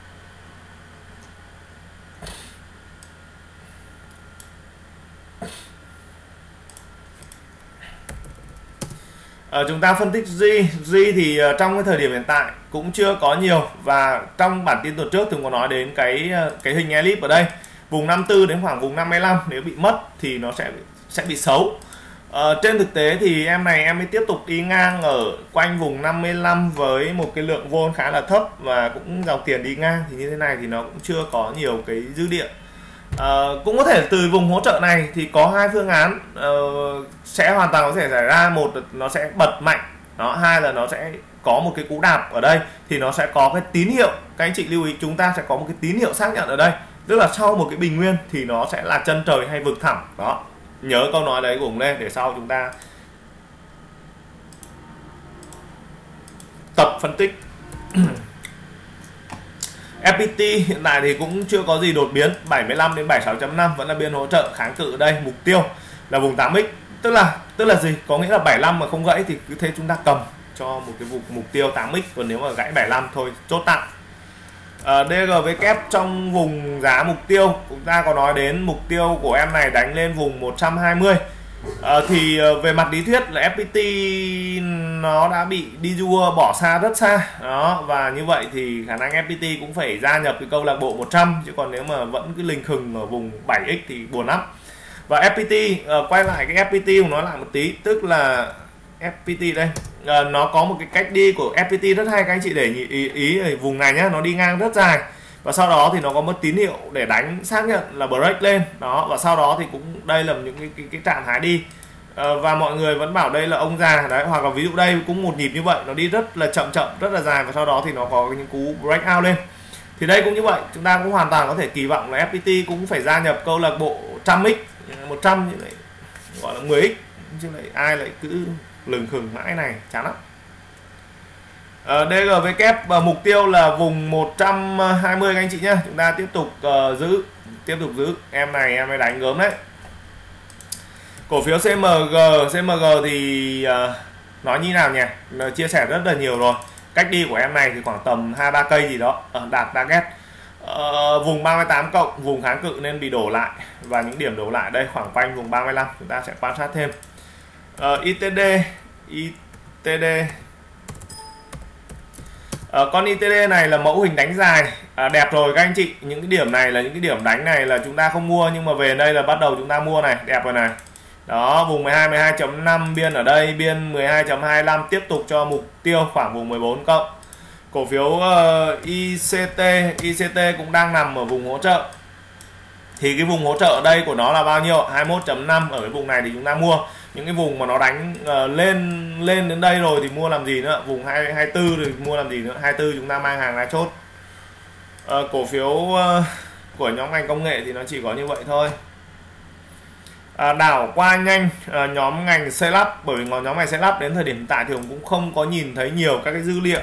Chúng ta phân tích G thì trong cái thời điểm hiện tại cũng chưa có nhiều, và trong bản tin tuần trước từng có nói đến cái hình elip ở đây vùng 54 đến khoảng vùng 55, nếu bị mất thì nó sẽ bị xấu. Trên thực tế thì em này em mới tiếp tục đi ngang ở quanh vùng 55 với một cái lượng vôn khá là thấp và cũng dòng tiền đi ngang, thì như thế này thì nó cũng chưa có nhiều cái dư địa. Cũng có thể từ vùng hỗ trợ này thì có hai phương án sẽ hoàn toàn có thể xảy ra. Một là nó sẽ bật mạnh, hai là nó sẽ có một cái cú đạp ở đây thì nó sẽ có cái tín hiệu. Các anh chị lưu ý, chúng ta sẽ có một cái tín hiệu xác nhận ở đây, tức là sau một cái bình nguyên thì nó sẽ là chân trời hay vực thẳm. Đó, nhớ câu nói đấy của ông Lê để sau chúng ta tập phân tích. FPT hiện tại thì cũng chưa có gì đột biến, 75 đến 76.5 vẫn là biên hỗ trợ kháng cự ở đây, mục tiêu là vùng 8x. Tức là gì? Có nghĩa là 75 mà không gãy thì cứ thế chúng ta cầm cho một cái vùng mục tiêu 8x, còn nếu mà gãy 75 thôi chốt tạm. DGV trong vùng giá mục tiêu, chúng ta có nói đến mục tiêu của em này đánh lên vùng 120. Thì về mặt lý thuyết là FPT nó đã bị đi đua bỏ xa rất xa. Đó, và như vậy thì khả năng FPT cũng phải gia nhập cái câu lạc bộ 100, chứ còn nếu mà vẫn cứ lình khừng ở vùng 7x thì buồn lắm. Và FPT, quay lại cái FPT của nó lại một tí, tức là FPT đây, nó có một cái cách đi của FPT rất hay, các anh chị để ý ở vùng này nhé, nó đi ngang rất dài và sau đó thì nó có một tín hiệu để đánh xác nhận là break lên. Đó, và sau đó thì cũng đây là những cái trạng thái đi, và mọi người vẫn bảo đây là ông già đấy, hoặc là ví dụ đây cũng một nhịp như vậy, nó đi rất là chậm rất là dài và sau đó thì nó có những cú breakout lên. Thì đây cũng như vậy, chúng ta cũng hoàn toàn có thể kỳ vọng là FPT cũng phải gia nhập câu lạc bộ 100x, 100 như vậy gọi là 10x, chứ lại ai lại cứ lừng khừng mãi này chán lắm. DGV mục tiêu là vùng 120 các anh chị nhé. Chúng ta tiếp tục giữ em này đánh gớm đấy. Cổ phiếu CMG thì nói như nào nhỉ, chia sẻ rất là nhiều rồi. Cách đi của em này thì khoảng tầm 2-3 cây gì đó, đạt target. Vùng 38 cộng, vùng kháng cự nên bị đổ lại, và những điểm đổ lại đây khoảng quanh vùng 35, chúng ta sẽ quan sát thêm. ITD con ITD này là mẫu hình đánh dài, đẹp rồi các anh chị. Những cái điểm này là những cái điểm đánh này là chúng ta không mua, nhưng mà về đây là bắt đầu chúng ta mua này, đẹp rồi này. Đó, vùng 12.5 biên ở đây, biên 12.25, tiếp tục cho mục tiêu khoảng vùng 14 cộng. Cổ phiếu ICT cũng đang nằm ở vùng hỗ trợ. Thì cái vùng hỗ trợ ở đây của nó là bao nhiêu? 21.5. Ở cái vùng này thì chúng ta mua. Những cái vùng mà nó đánh lên đến đây rồi thì mua làm gì nữa? Vùng 24 thì mua làm gì nữa? 24 chúng ta mang hàng ra chốt. Cổ phiếu của nhóm ngành công nghệ thì nó chỉ có như vậy thôi. Đảo qua nhanh nhóm ngành xây lắp, bởi vì nhóm ngành xây lắp đến thời điểm hiện tại thì cũng không có nhìn thấy nhiều các cái dữ liệu.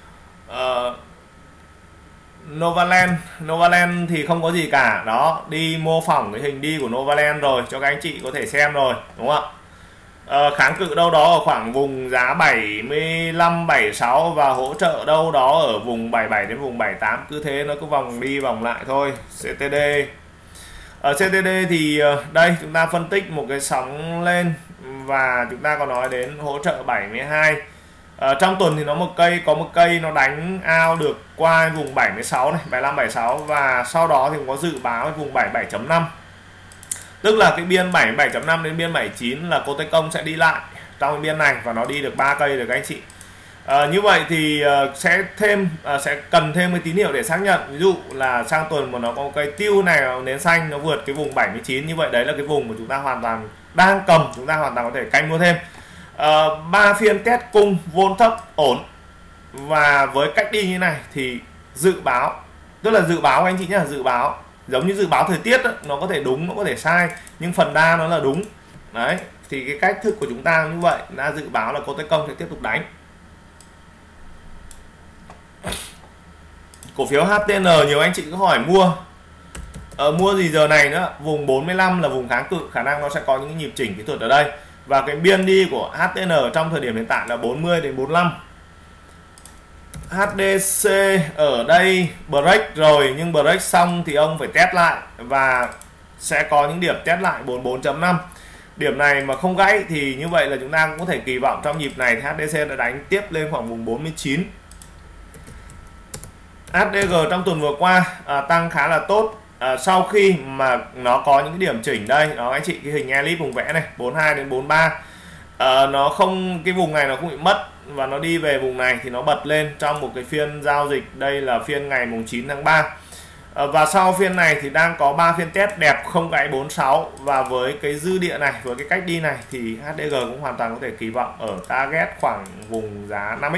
Novaland thì không có gì cả đó, đi mô phỏng cái hình đi của Novaland rồi cho các anh chị có thể xem rồi, đúng không ạ? Kháng cự đâu đó ở khoảng vùng giá 75 76 và hỗ trợ đâu đó ở vùng 77 đến vùng 78, cứ thế nó cứ vòng đi vòng lại thôi. CTD ở CTD thì đây chúng ta phân tích một cái sóng lên và chúng ta có nói đến hỗ trợ 72. Trong tuần thì nó có một cây nó đánh out được qua vùng 76 này, 75 76 và sau đó thì cũng có dự báo vùng 77.5. Tức là cái biên 77.5 đến biên 79 là cô Tây Công sẽ đi lại trong cái biên này và nó đi được 3 cây được các anh chị. Như vậy thì sẽ cần thêm cái tín hiệu để xác nhận, ví dụ là sang tuần mà nó có cây tiêu này nến xanh nó vượt cái vùng 79, như vậy đấy là cái vùng mà chúng ta hoàn toàn đang cầm, chúng ta hoàn toàn có thể canh mua thêm. 3 phiên test cung vôn thấp ổn và với cách đi như này thì dự báo, tức là dự báo anh chị nhé, dự báo giống như dự báo thời tiết đó, nó có thể đúng nó có thể sai nhưng phần đa nó là đúng đấy. Thì cái cách thức của chúng ta như vậy đã dự báo là cô Tây Công sẽ tiếp tục đánh. Cổ phiếu HTN nhiều anh chị cứ hỏi mua gì giờ này nữa, vùng 45 là vùng kháng cự, khả năng nó sẽ có những nhịp chỉnh kỹ thuật ở đây và cái biên đi của HTN trong thời điểm hiện tại là 40 đến 45. HDC ở đây break rồi nhưng break xong thì ông phải test lại và sẽ có những điểm test lại 44.5. Điểm này mà không gãy thì như vậy là chúng ta cũng có thể kỳ vọng trong nhịp này thì HDC đã đánh tiếp lên khoảng vùng 49. HDG trong tuần vừa qua tăng khá là tốt sau khi mà nó có những cái điểm chỉnh đây đó anh chị, cái hình elip vùng vẽ này 42 đến 43, nó không, cái vùng này nó không bị mất và nó đi về vùng này thì nó bật lên trong một cái phiên giao dịch, đây là phiên ngày mùng 9 tháng 3. Và sau phiên này thì đang có 3 phiên test đẹp không gãy 46 và với cái dư địa này, với cái cách đi này thì HDG cũng hoàn toàn có thể kỳ vọng ở target khoảng vùng giá 5x.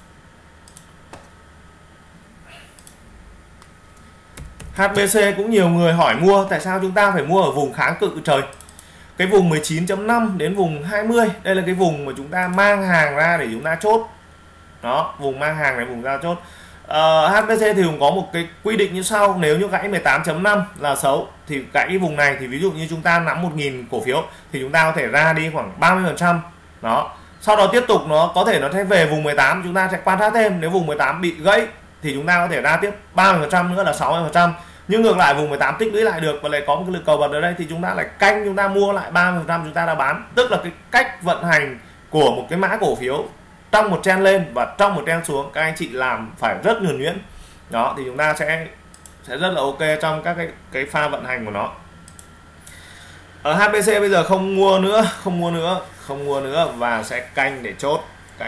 HBC cũng nhiều người hỏi mua, tại sao chúng ta phải mua ở vùng kháng cự trời? Cái vùng 19.5 đến vùng 20, đây là cái vùng mà chúng ta mang hàng ra để chúng ta chốt. Đó, vùng mang hàng này vùng ra chốt. HBC thì cũng có một cái quy định như sau, nếu như gãy 18.5 là xấu thì gãy cái vùng này thì ví dụ như chúng ta nắm 1.000 cổ phiếu thì chúng ta có thể ra đi khoảng 30%. Đó. Sau đó tiếp tục nó có thể nó sẽ về vùng 18, chúng ta sẽ quan sát thêm, nếu vùng 18 bị gãy thì chúng ta có thể ra tiếp 30% nữa là 60%. Nhưng ngược lại vùng 18 tích lũy lại được và lại có một cái lực cầu bật ở đây thì chúng ta lại canh, chúng ta mua lại 30%, chúng ta đã bán. Tức là cái cách vận hành của một cái mã cổ phiếu trong một trend lên và trong một trend xuống các anh chị làm phải rất nhuần nhuyễn. Đó thì chúng ta sẽ rất là ok trong các cái pha vận hành của nó. Ở HBC bây giờ không mua nữa và sẽ canh để chốt,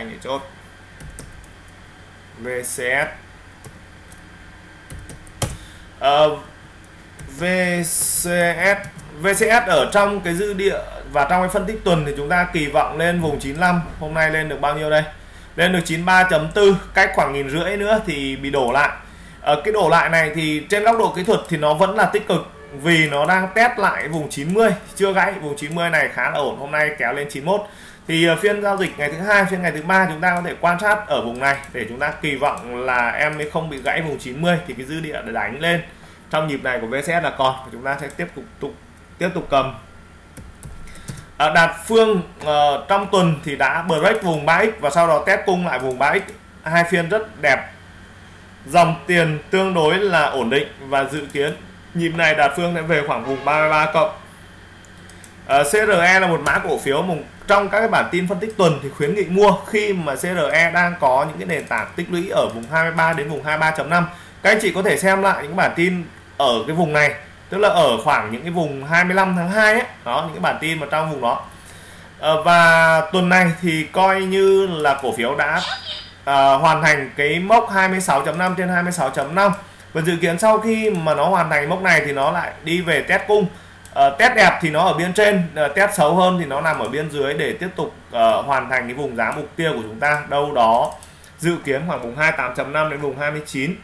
VCS. VCS ở trong cái dư địa và trong cái phân tích tuần thì chúng ta kỳ vọng lên vùng 95, hôm nay lên được bao nhiêu đây? Lên được 93.4, cách khoảng 1.500 nữa thì bị đổ lại. Cái đổ lại này thì trên góc độ kỹ thuật thì nó vẫn là tích cực vì nó đang test lại vùng 90, chưa gãy vùng 90 này khá là ổn, hôm nay kéo lên 91. Thì phiên giao dịch ngày thứ hai, phiên ngày thứ ba chúng ta có thể quan sát ở vùng này để chúng ta kỳ vọng là em ấy không bị gãy vùng 90 thì cái dư địa để đánh lên trong nhịp này của VCS là còn, chúng ta sẽ tiếp tục cầm. Đạt Phương trong tuần thì đã break vùng 3x và sau đó test cung lại vùng 3x, hai phiên rất đẹp, dòng tiền tương đối là ổn định và dự kiến nhịp này Đạt Phương sẽ về khoảng vùng 33 cộng. CRE là một mã cổ phiếu trong các cái bản tin phân tích tuần thì khuyến nghị mua khi mà CRE đang có những cái nền tảng tích lũy ở vùng 23 đến vùng 23.5. Các anh chị có thể xem lại những bản tin ở cái vùng này, tức là ở khoảng những cái vùng 25 tháng 2 ấy, đó, những cái bản tin mà trong vùng đó. Và tuần này thì coi như là cổ phiếu đã hoàn thành cái mốc 26.5 trên 26.5, và dự kiến sau khi mà nó hoàn thành mốc này thì nó lại đi về test cung. Test đẹp thì nó ở biên trên, test xấu hơn thì nó nằm ở biên dưới để tiếp tục hoàn thành cái vùng giá mục tiêu của chúng ta, đâu đó dự kiến khoảng vùng 28.5 đến vùng 29.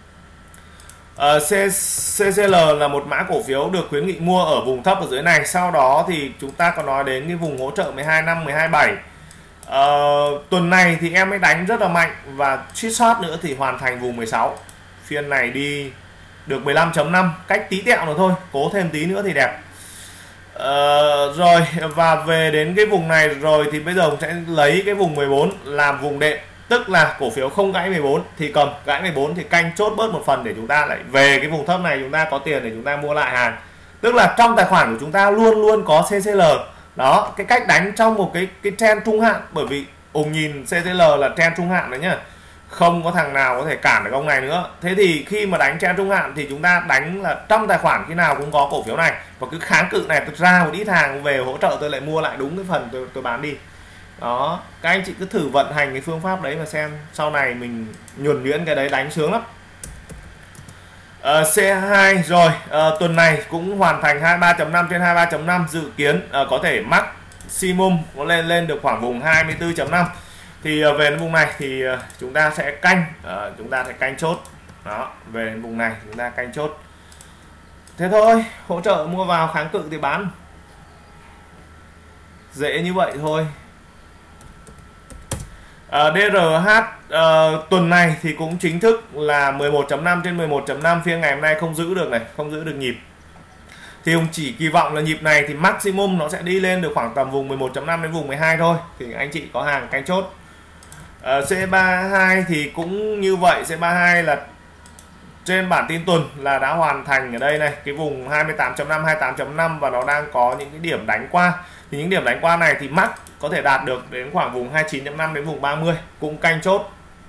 CCL là một mã cổ phiếu được khuyến nghị mua ở vùng thấp ở dưới này. Sau đó thì chúng ta có nói đến cái vùng hỗ trợ 12.5, 12.7. Tuần này thì em ấy đánh rất là mạnh và suýt soát nữa thì hoàn thành vùng 16. Phiên này đi được 15.5, cách tí tẹo nữa thôi, cố thêm tí nữa thì đẹp. Rồi, và về đến cái vùng này rồi thì bây giờ mình sẽ lấy cái vùng 14 làm vùng đệm, tức là cổ phiếu không gãy 14 thì cầm, gãy 14 thì canh chốt bớt một phần để chúng ta lại về cái vùng thấp này, chúng ta có tiền để chúng ta mua lại hàng. Tức là trong tài khoản của chúng ta luôn luôn có CCL. Đó, cái cách đánh trong một cái trend trung hạn, bởi vì nhìn CCL là trend trung hạn đấy nhá, không có thằng nào có thể cản được ông này nữa. Thế thì khi mà đánh trend trung hạn thì chúng ta đánh là trong tài khoản khi nào cũng có cổ phiếu này, và cứ kháng cự này tôi ra một ít hàng về hỗ trợ tôi lại mua lại đúng cái phần tôi bán đi. Đó, các anh chị cứ thử vận hành cái phương pháp đấy mà xem, sau này mình nhuần nhuyễn cái đấy đánh sướng lắm. C2 rồi, tuần này cũng hoàn thành 23.5 trên 23.5, dự kiến có thể maximum có lên được khoảng vùng 24.5. Thì về đến vùng này thì chúng ta sẽ canh chốt. Đó, về đến vùng này chúng ta canh chốt. Thế thôi, hỗ trợ mua vào, kháng cự thì bán. Dễ như vậy thôi. DRH tuần này thì cũng chính thức là 11.5 trên 11.5, phiên ngày hôm nay không giữ được này, không giữ được nhịp. Thì ông chỉ kỳ vọng là nhịp này thì maximum nó sẽ đi lên được khoảng tầm vùng 11.5 đến vùng 12 thôi, thì anh chị có hàng canh chốt. C32 thì cũng như vậy, C32 là trên bản tin tuần là đã hoàn thành ở đây này, cái vùng 28.5, 28.5 và nó đang có những cái điểm đánh qua. Thì những điểm đánh qua này thì max có thể đạt được đến khoảng vùng 29.5 đến vùng 30, cũng canh chốt.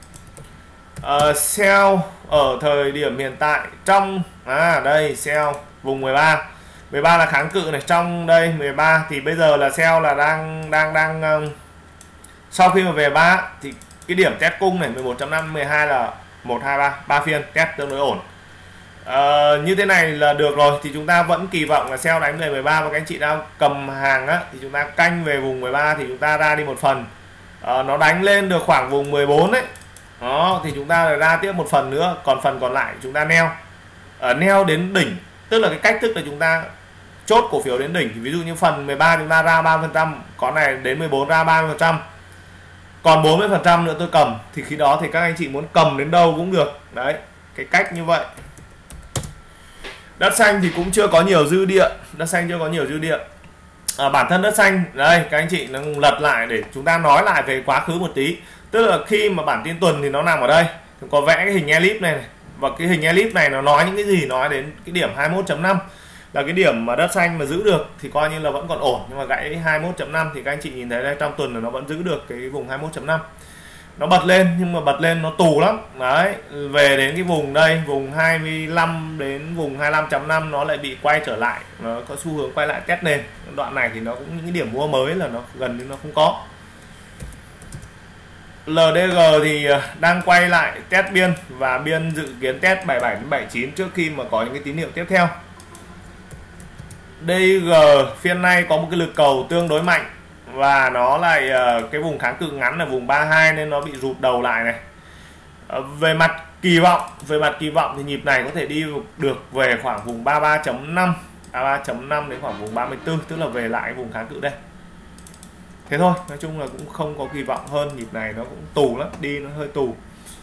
Sell ở thời điểm hiện tại trong đây sell vùng 13. 13 là kháng cự này, trong đây 13 thì bây giờ là sell là đang sau khi mà về 3 thì cái điểm test cung này 11.5, 12 là 1, 2, 3 phiên test tương đối ổn. Như thế này là được rồi, thì chúng ta vẫn kỳ vọng là sell đánh về 13, và các anh chị đang cầm hàng á thì chúng ta canh về vùng 13 thì chúng ta ra đi một phần. Nó đánh lên được khoảng vùng 14 đấy. Đó, thì chúng ta ra tiếp một phần nữa, còn phần còn lại chúng ta neo đến đỉnh, tức là cái cách thức là chúng ta chốt cổ phiếu đến đỉnh. Thì ví dụ như phần 13 chúng ta ra 30%, có này đến 14 ra 30%, còn 40% nữa tôi cầm, thì khi đó thì các anh chị muốn cầm đến đâu cũng được. Đấy, cái cách như vậy. Đất xanh thì cũng chưa có nhiều dư địa, bản thân đất xanh đây các anh chị nó lật lại để chúng ta nói lại về quá khứ một tí. Tức là khi mà bản tin tuần thì nó nằm ở đây, có vẽ cái hình elip này, và cái hình elip này nó nói những cái gì, nói đến cái điểm 21.5 là cái điểm mà đất xanh mà giữ được thì coi như là vẫn còn ổn. Nhưng mà gãy 21.5 thì các anh chị nhìn thấy đây, trong tuần là nó vẫn giữ được cái vùng 21.5. Nó bật lên, nhưng mà bật lên nó tù lắm. Đấy, về đến cái vùng đây, vùng 25 đến vùng 25.5 nó lại bị quay trở lại, nó có xu hướng quay lại test nền. Đoạn này thì nó cũng những cái điểm mua mới là nó gần như nó không có. LDG thì đang quay lại test biên, và biên dự kiến test 77 đến 79 trước khi mà có những cái tín hiệu tiếp theo. DG phiên nay có một cái lực cầu tương đối mạnh, và nó lại cái vùng kháng cự ngắn là vùng 32 nên nó bị rụt đầu lại này. Về mặt kỳ vọng thì nhịp này có thể đi được về khoảng vùng 33.5 đến khoảng vùng 34, tức là về lại vùng kháng cự đây. Thế thôi, nói chung là cũng không có kỳ vọng hơn, nhịp này nó cũng tù lắm, đi nó hơi tù.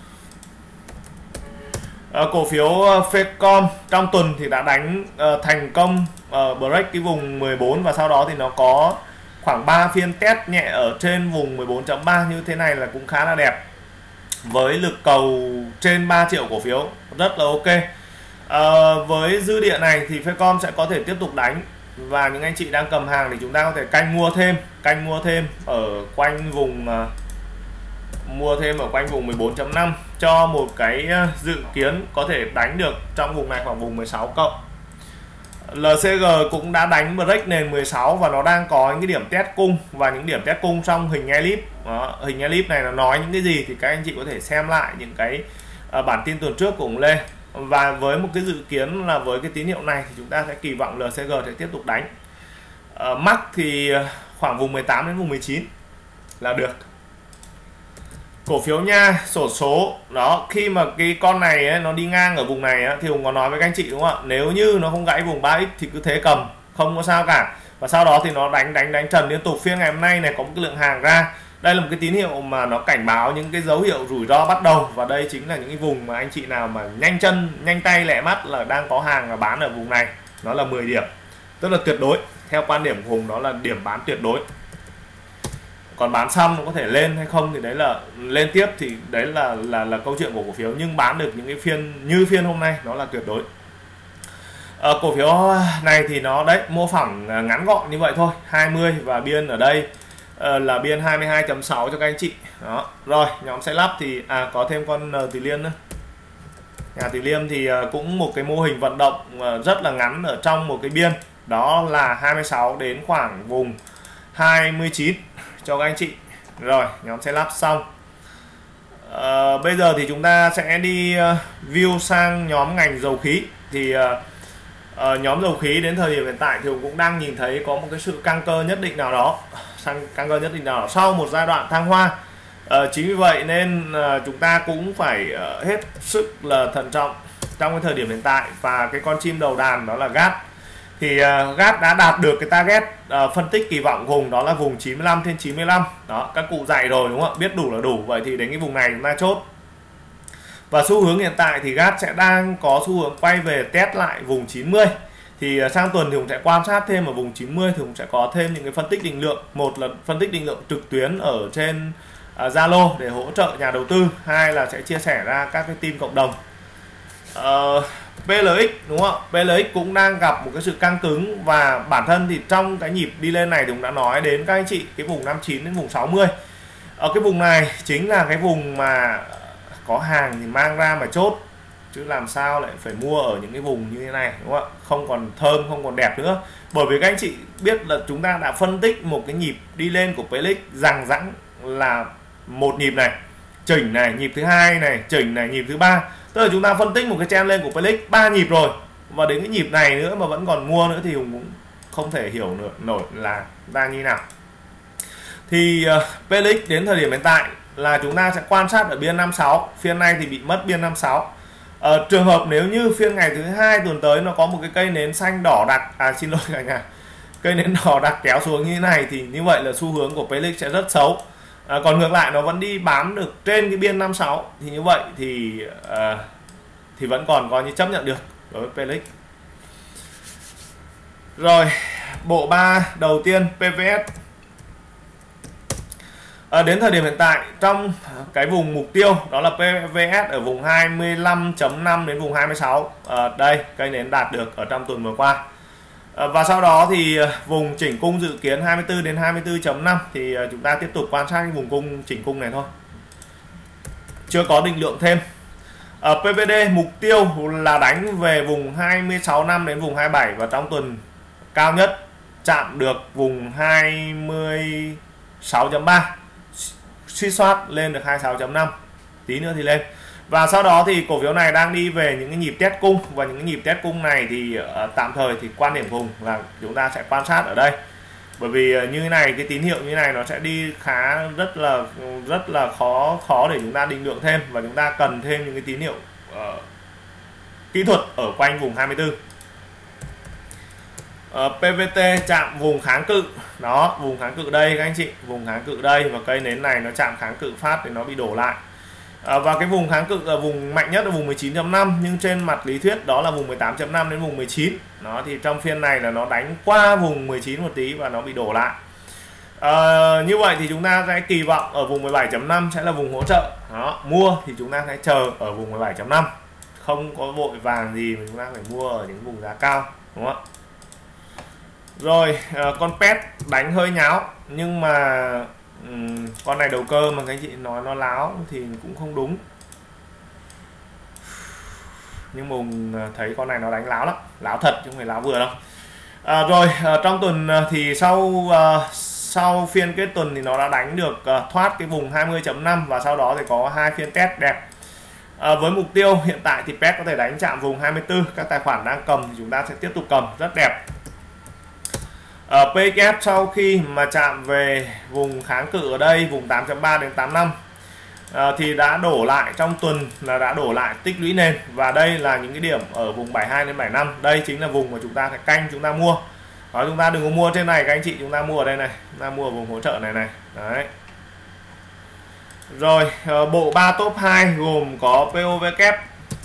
Cổ phiếu Phecom trong tuần thì đã đánh thành công break cái vùng 14, và sau đó thì nó có khoảng 3 phiên test nhẹ ở trên vùng 14.3 như thế này là cũng khá là đẹp, với lực cầu trên 3 triệu cổ phiếu rất là ok. Với dư địa này thì Phecom sẽ có thể tiếp tục đánh, và những anh chị đang cầm hàng thì chúng ta có thể canh mua thêm ở quanh vùng 14.5 cho một cái dự kiến có thể đánh được trong vùng này khoảng vùng 16 cộng. LCG cũng đã đánh break nền 16 và nó đang có những cái điểm test cung, và những điểm test cung trong hình elip. Đó, hình elip này nó nói những cái gì thì các anh chị có thể xem lại những cái bản tin tuần trước của ông Lê. Và với một cái dự kiến là với cái tín hiệu này thì chúng ta sẽ kỳ vọng LCG sẽ tiếp tục đánh. Max thì khoảng vùng 18 đến vùng 19 là được. Cổ phiếu nha, xổ số đó, khi mà cái con này ấy, nó đi ngang ở vùng này ấy, thì Hùng có nói với các anh chị đúng không ạ, nếu như nó không gãy vùng 3x thì cứ thế cầm, không có sao cả. Và sau đó thì nó đánh trần liên tục. Phiên ngày hôm nay này có một cái lượng hàng ra, đây là một cái tín hiệu mà nó cảnh báo những cái dấu hiệu rủi ro bắt đầu, và đây chính là những cái vùng mà anh chị nào mà nhanh chân nhanh tay lẹ mắt là đang có hàng là bán ở vùng này, nó là 10 điểm, tức là tuyệt đối. Theo quan điểm của Hùng đó là điểm bán tuyệt đối. Còn bán xong nó có thể lên hay không thì đấy là lên tiếp, thì đấy là câu chuyện của cổ phiếu, nhưng bán được những cái phiên như phiên hôm nay nó là tuyệt đối. Cổ phiếu này thì nó đấy mô phỏng ngắn gọn như vậy thôi, 20 và biên ở đây là biên 22.6 cho các anh chị. Đó. Rồi, nhóm xe lắp thì có thêm con Từ Liên nữa. Nhà Từ Liêm thì cũng một cái mô hình vận động rất là ngắn ở trong một cái biên, đó là 26 đến khoảng vùng 29 cho các anh chị. Rồi, nhóm xe lắp xong. Bây giờ thì chúng ta sẽ đi view sang nhóm ngành dầu khí. Thì nhóm dầu khí đến thời điểm hiện tại thì cũng đang nhìn thấy có một cái sự căng cơ nhất định nào đó, sau một giai đoạn thăng hoa. Chính vì vậy nên chúng ta cũng phải hết sức là thận trọng trong cái thời điểm hiện tại. Và cái con chim đầu đàn đó là GAT. Thì GAT đã đạt được cái target phân tích kỳ vọng vùng, đó là vùng 95 trên 95. Đó, các cụ dạy rồi đúng không ạ? Biết đủ là đủ. Vậy thì đến cái vùng này chúng ta chốt. Và xu hướng hiện tại thì GAT sẽ đang có xu hướng quay về test lại vùng 90. Thì sang tuần thì cũng sẽ quan sát thêm ở vùng 90 thì cũng sẽ có thêm những cái phân tích định lượng. Một là phân tích định lượng trực tuyến ở trên Zalo để hỗ trợ nhà đầu tư, hai là sẽ chia sẻ ra các cái team cộng đồng. PLX đúng không ạ? PLX cũng đang gặp một cái sự căng cứng, và bản thân thì trong cái nhịp đi lên này thì cũng đã nói đến các anh chị cái vùng 59 đến vùng 60. Ở cái vùng này chính là cái vùng mà có hàng thì mang ra mà chốt, chứ làm sao lại phải mua ở những cái vùng như thế này đúng không ạ? Không còn thơm, không còn đẹp nữa. Bởi vì các anh chị biết là chúng ta đã phân tích một cái nhịp đi lên của PLX rằng rãng là một nhịp này, chỉnh này, nhịp thứ hai này, chỉnh này, nhịp thứ ba. Tức là chúng ta phân tích một cái trend lên của PLX 3 nhịp rồi, và đến cái nhịp này nữa mà vẫn còn mua nữa thì Hùng cũng không thể hiểu nổi là đang như nào. Thì PLX đến thời điểm hiện tại là chúng ta sẽ quan sát ở biên 56. Phiên này thì bị mất biên 56. Trường hợp nếu như phiên ngày thứ hai tuần tới nó có một cái cây nến xanh đỏ đặc, xin lỗi cả nhà, cây nến đỏ đặc kéo xuống như thế này thì như vậy là xu hướng của PLX sẽ rất xấu. Còn ngược lại nó vẫn đi bám được trên cái biên 56 thì như vậy thì vẫn còn coi như chấp nhận được đối với PLX. Rồi, bộ 3 đầu tiên PVS. Đến thời điểm hiện tại trong cái vùng mục tiêu đó là PVS ở vùng 25.5 đến vùng 26. Đây, cây nến đạt được ở trong tuần vừa qua. Và sau đó thì vùng chỉnh cung dự kiến 24 đến 24.5 thì chúng ta tiếp tục quan sát cái vùng cung chỉnh cung này thôi, chưa có định lượng thêm. PVD mục tiêu là đánh về vùng 26.5 đến vùng 27, và trong tuần cao nhất chạm được vùng 26.3, suy soát lên được 26.5, tí nữa thì lên. Và sau đó thì cổ phiếu này đang đi về những cái nhịp test cung, và những cái nhịp test cung này thì tạm thời thì quan điểm vùng là chúng ta sẽ quan sát ở đây. Bởi vì như thế này, cái tín hiệu như thế này nó sẽ đi khá rất là khó để chúng ta định lượng thêm, và chúng ta cần thêm những cái tín hiệu kỹ thuật ở quanh vùng 24. PVT chạm vùng kháng cự. Đó, vùng kháng cự đây các anh chị, vùng kháng cự đây, và cây nến này nó chạm kháng cự phát thì nó bị đổ lại. Và cái vùng kháng cự là vùng mạnh nhất là vùng 19.5, nhưng trên mặt lý thuyết đó là vùng 18.5 đến vùng 19. Đó, thì trong phiên này là nó đánh qua vùng 19 một tí và nó bị đổ lại. Như vậy thì chúng ta sẽ kỳ vọng ở vùng 17.5 sẽ là vùng hỗ trợ. Đó, mua thì chúng ta sẽ chờ ở vùng 17.5, không có vội vàng gì mà chúng ta phải mua ở những vùng giá cao, đúng không ạ? Rồi, con pet đánh hơi nháo, nhưng mà con này đầu cơ mà các anh chị nói nó láo thì cũng không đúng. nhưng mà Hùng thấy con này nó đánh láo lắm, láo thật chứ không phải láo vừa đâu. Rồi trong tuần thì sau phiên kết tuần thì nó đã đánh được thoát cái vùng 20.5 và sau đó thì có 2 phiên test đẹp. Với mục tiêu hiện tại thì PET có thể đánh chạm vùng 24, các tài khoản đang cầm thì chúng ta sẽ tiếp tục cầm rất đẹp. PXS sau khi mà chạm về vùng kháng cự ở đây vùng 8.3 đến 85 thì đã đổ lại trong tuần, là đã đổ lại tích lũy nền, và đây là những cái điểm ở vùng 72 đến 75. Đây chính là vùng mà chúng ta phải canh, chúng ta mua. Đó, chúng ta đừng có mua trên này các anh chị, chúng ta mua ở đây này, chúng ta mua ở vùng hỗ trợ này này. Đấy. Rồi bộ 3 top 2 gồm có POVK.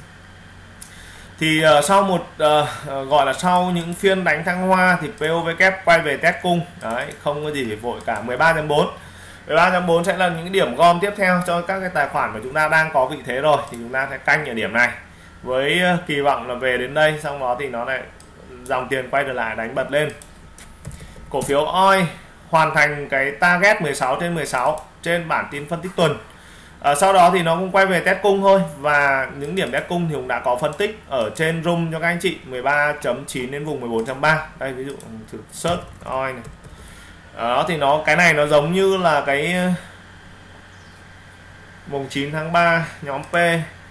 Thì sau một gọi là sau những phiên đánh thăng hoa thì POVK quay về test cung. Đấy, không có gì để vội cả. 13.4 13.4 sẽ là những điểm gom tiếp theo cho các cái tài khoản mà chúng ta đang có vị thế rồi, thì chúng ta sẽ canh ở điểm này với kỳ vọng là về đến đây, xong đó thì nó lại dòng tiền quay trở lại đánh bật lên. Cổ phiếu OI hoàn thành cái target 16/16 trên bản tin phân tích tuần. Sau đó thì nó cũng quay về test cung thôi, và những điểm test cung thì cũng đã có phân tích ở trên room cho các anh chị, 13.9 đến vùng 14.3. Đây ví dụ thử search OI này. Đó thì nó, cái này nó giống như là cái mùng 9 tháng 3 nhóm P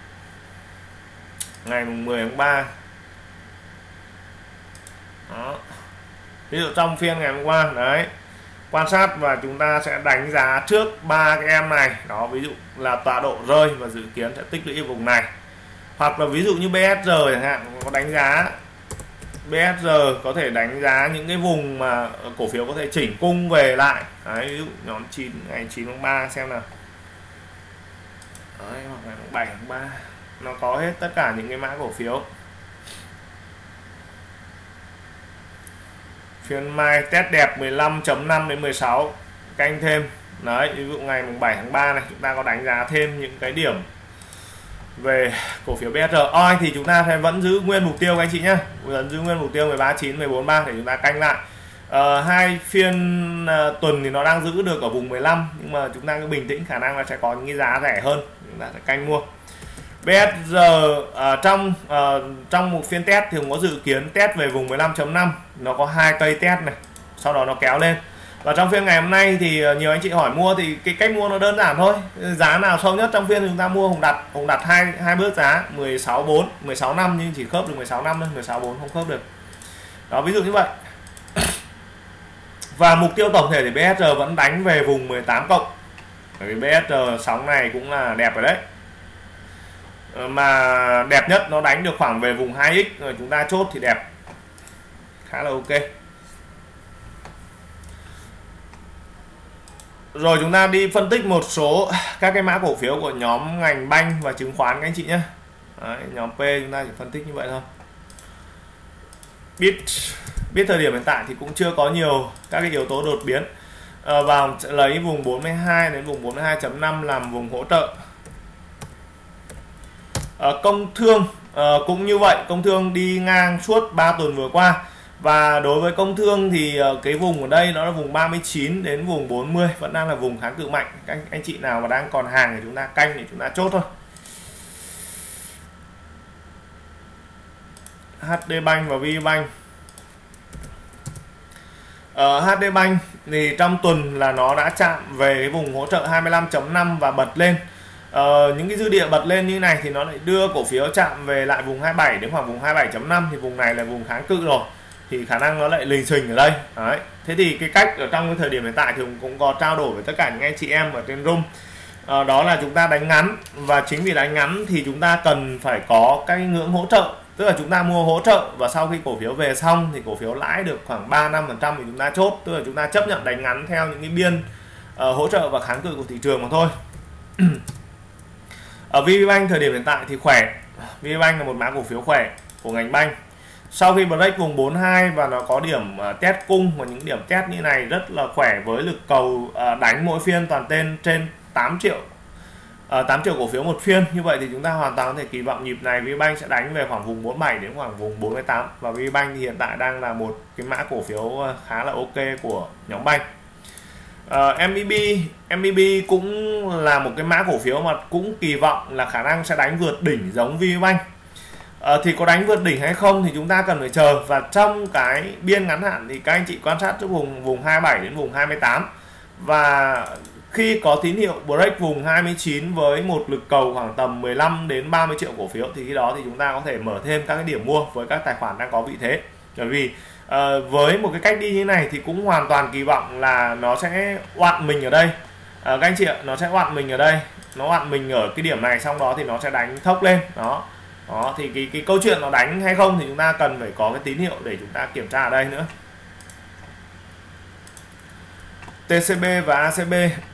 ngày mùng 10 tháng 3. Đó. Ví dụ trong phiên ngày hôm qua đấy, quan sát và chúng ta sẽ đánh giá trước ba cái em này. Đó, ví dụ là tọa độ rơi và dự kiến sẽ tích lũy ở vùng này. Hoặc là ví dụ như BSR chẳng hạn, có đánh giá BSR có thể đánh giá những cái vùng mà cổ phiếu có thể chỉnh cung về lại. Đấy, ví dụ nhóm 9 ngày 9 tháng 3 xem nào. Đấy, hoặc là 7 tháng 3 nó có hết tất cả những cái mã cổ phiếu. Phiên mai test đẹp 15.5 đến 16 canh thêm. Đấy, ví dụ ngày mùng 7 tháng 3 này chúng ta có đánh giá thêm những cái điểm về cổ phiếu BSR. OI thì chúng ta sẽ vẫn giữ nguyên mục tiêu các anh chị nhé, vẫn giữ nguyên mục tiêu 13.9 14.3 để chúng ta canh lại. Hai phiên tuần thì nó đang giữ được ở vùng 15, nhưng mà chúng ta cứ bình tĩnh, khả năng là sẽ có những cái giá rẻ hơn, chúng ta sẽ canh mua. BSR trong một phiên test thì cũng có dự kiến test về vùng 15.5, nó có 2 cây test này, sau đó nó kéo lên. Và trong phiên ngày hôm nay thì nhiều anh chị hỏi mua, thì cái cách mua nó đơn giản thôi, giá nào sâu nhất trong phiên thì chúng ta mua. Hùng đặt hai bước giá 16.4 16.5 nhưng chỉ khớp được 16.5 thôi, 16.4 không khớp được. Đó, ví dụ như vậy. Và mục tiêu tổng thể thì BSR vẫn đánh về vùng 18 cộng, bởi vì BSR sóng này cũng là đẹp rồi đấy, mà đẹp nhất nó đánh được khoảng về vùng 2x rồi chúng ta chốt thì đẹp, khá là ok. Rồi chúng ta đi phân tích một số các cái mã cổ phiếu của nhóm ngành banh và chứng khoán các anh chị nhé. Đấy, nhóm P chúng ta chỉ phân tích như vậy thôi. Biết thời điểm hiện tại thì cũng chưa có nhiều các cái yếu tố đột biến. Vào lấy vùng 42 đến vùng 42.5 làm vùng hỗ trợ. Công thương cũng như vậy, công thương đi ngang suốt 3 tuần vừa qua. Và đối với công thương thì cái vùng ở đây nó là vùng 39 đến vùng 40, vẫn đang là vùng kháng cự mạnh. Các anh chị nào mà đang còn hàng thì chúng ta canh để chúng ta chốt thôi. HD Bank và VPBank. HD Bank thì trong tuần là nó đã chạm về cái vùng hỗ trợ 25.5 và bật lên. Những cái dư địa bật lên như này thì nó lại đưa cổ phiếu chạm về lại vùng 27 đến khoảng vùng 27.5, thì vùng này là vùng kháng cự rồi, thì khả năng nó lại lình xình ở đây. Đấy. Thế thì cái cách ở trong cái thời điểm hiện tại thì cũng có trao đổi với tất cả những anh chị em ở trên room, đó là chúng ta đánh ngắn, và chính vì đánh ngắn thì chúng ta cần phải có cái ngưỡng hỗ trợ, tức là chúng ta mua hỗ trợ và sau khi cổ phiếu về xong thì cổ phiếu lãi được khoảng 3-5% thì chúng ta chốt, tức là chúng ta chấp nhận đánh ngắn theo những cái biên hỗ trợ và kháng cự của thị trường mà thôi. Ở VPBank thời điểm hiện tại thì khỏe, VPBank là một mã cổ phiếu khỏe của ngành banh. Sau khi break vùng 42 và nó có điểm test cung, và những điểm test như này rất là khỏe với lực cầu đánh mỗi phiên toàn tên trên 8 triệu 8 triệu cổ phiếu một phiên. Như vậy thì chúng ta hoàn toàn có thể kỳ vọng nhịp này VPBank sẽ đánh về khoảng vùng 47 đến khoảng vùng 48, và VPBank thì hiện tại đang là một cái mã cổ phiếu khá là ok của nhóm banh. MBB cũng là một cái mã cổ phiếu mà cũng kỳ vọng là khả năng sẽ đánh vượt đỉnh giống VPBank. Thì có đánh vượt đỉnh hay không thì chúng ta cần phải chờ, và trong cái biên ngắn hạn thì các anh chị quan sát cho vùng 27 đến vùng 28, và khi có tín hiệu break vùng 29 với một lực cầu khoảng tầm 15 đến 30 triệu cổ phiếu thì khi đó thì chúng ta có thể mở thêm các cái điểm mua với các tài khoản đang có vị thế. Bởi vì với một cái cách đi như này thì cũng hoàn toàn kỳ vọng là nó sẽ oặn mình ở đây. Các anh chị ạ, nó sẽ oặn mình ở đây, nó oặn mình ở cái điểm này, xong đó thì nó sẽ đánh thốc lên đó. Thì cái câu chuyện nó đánh hay không thì chúng ta cần phải có cái tín hiệu để chúng ta kiểm tra ở đây nữa. TCB và ACB.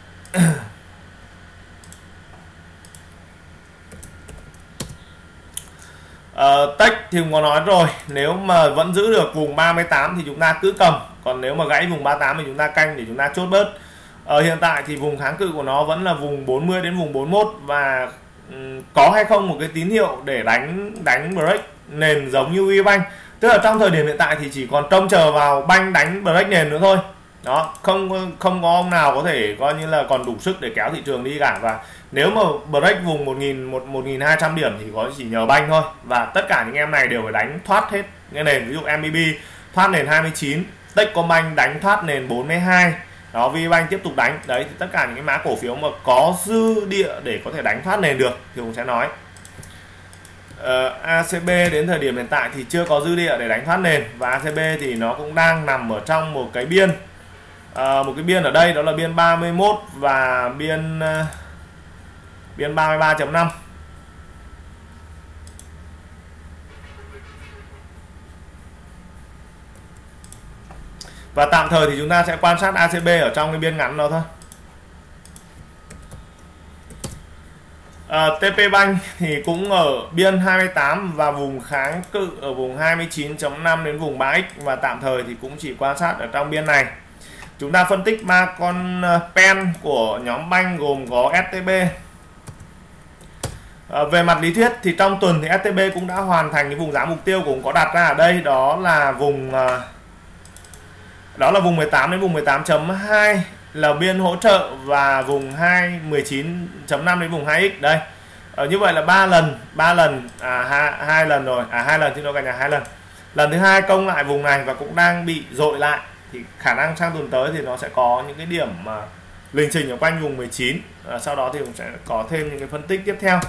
Tech thì cũng có nói rồi, nếu mà vẫn giữ được vùng 38 thì chúng ta cứ cầm, còn nếu mà gãy vùng 38 thì chúng ta canh để chúng ta chốt bớt. Hiện tại thì vùng kháng cự của nó vẫn là vùng 40 đến vùng 41, và có hay không một cái tín hiệu để đánh break nền giống như VPBank. Tức là trong thời điểm hiện tại thì chỉ còn trông chờ vào banh đánh break nền nữa thôi. Đó, không có ông nào có thể coi như là còn đủ sức để kéo thị trường đi cả. Và nếu mà break vùng 1.200 điểm thì có chỉ nhờ banh thôi, và tất cả những em này đều phải đánh thoát hết cái nền. Ví dụ MBB thoát nền 29, Techcombank đánh thoát nền 42, đó, VPBank tiếp tục đánh. Đấy, thì tất cả những cái mã cổ phiếu mà có dư địa để có thể đánh thoát nền được thì cũng sẽ nói. ACB đến thời điểm hiện tại thì chưa có dư địa để đánh thoát nền, và ACB thì nó cũng đang nằm ở trong một cái biên ở đây, đó là biên 31 và biên 33.5. Và tạm thời thì chúng ta sẽ quan sát ACB ở trong cái biên ngắn đó thôi. TP Bank thì cũng ở biên 28 và vùng kháng cự ở vùng 29.5 đến vùng 3x, và tạm thời thì cũng chỉ quan sát ở trong biên này. Chúng ta phân tích 3 con pen của nhóm banh gồm có STB. Về mặt lý thuyết thì trong tuần thì STB cũng đã hoàn thành cái vùng giá mục tiêu cũng có đặt ra ở đây, đó là vùng 18 đến vùng 18.2 là biên hỗ trợ, và vùng 19.5 đến vùng 2x đây. Như vậy là 2 lần rồi, 2 lần xin lỗi cả nhà, 2 lần. Lần thứ hai công lại vùng này và cũng đang bị dội lại, thì khả năng sang tuần tới thì nó sẽ có những cái điểm mà lình trình ở quanh vùng 19. Sau đó thì cũng sẽ có thêm những cái phân tích tiếp theo.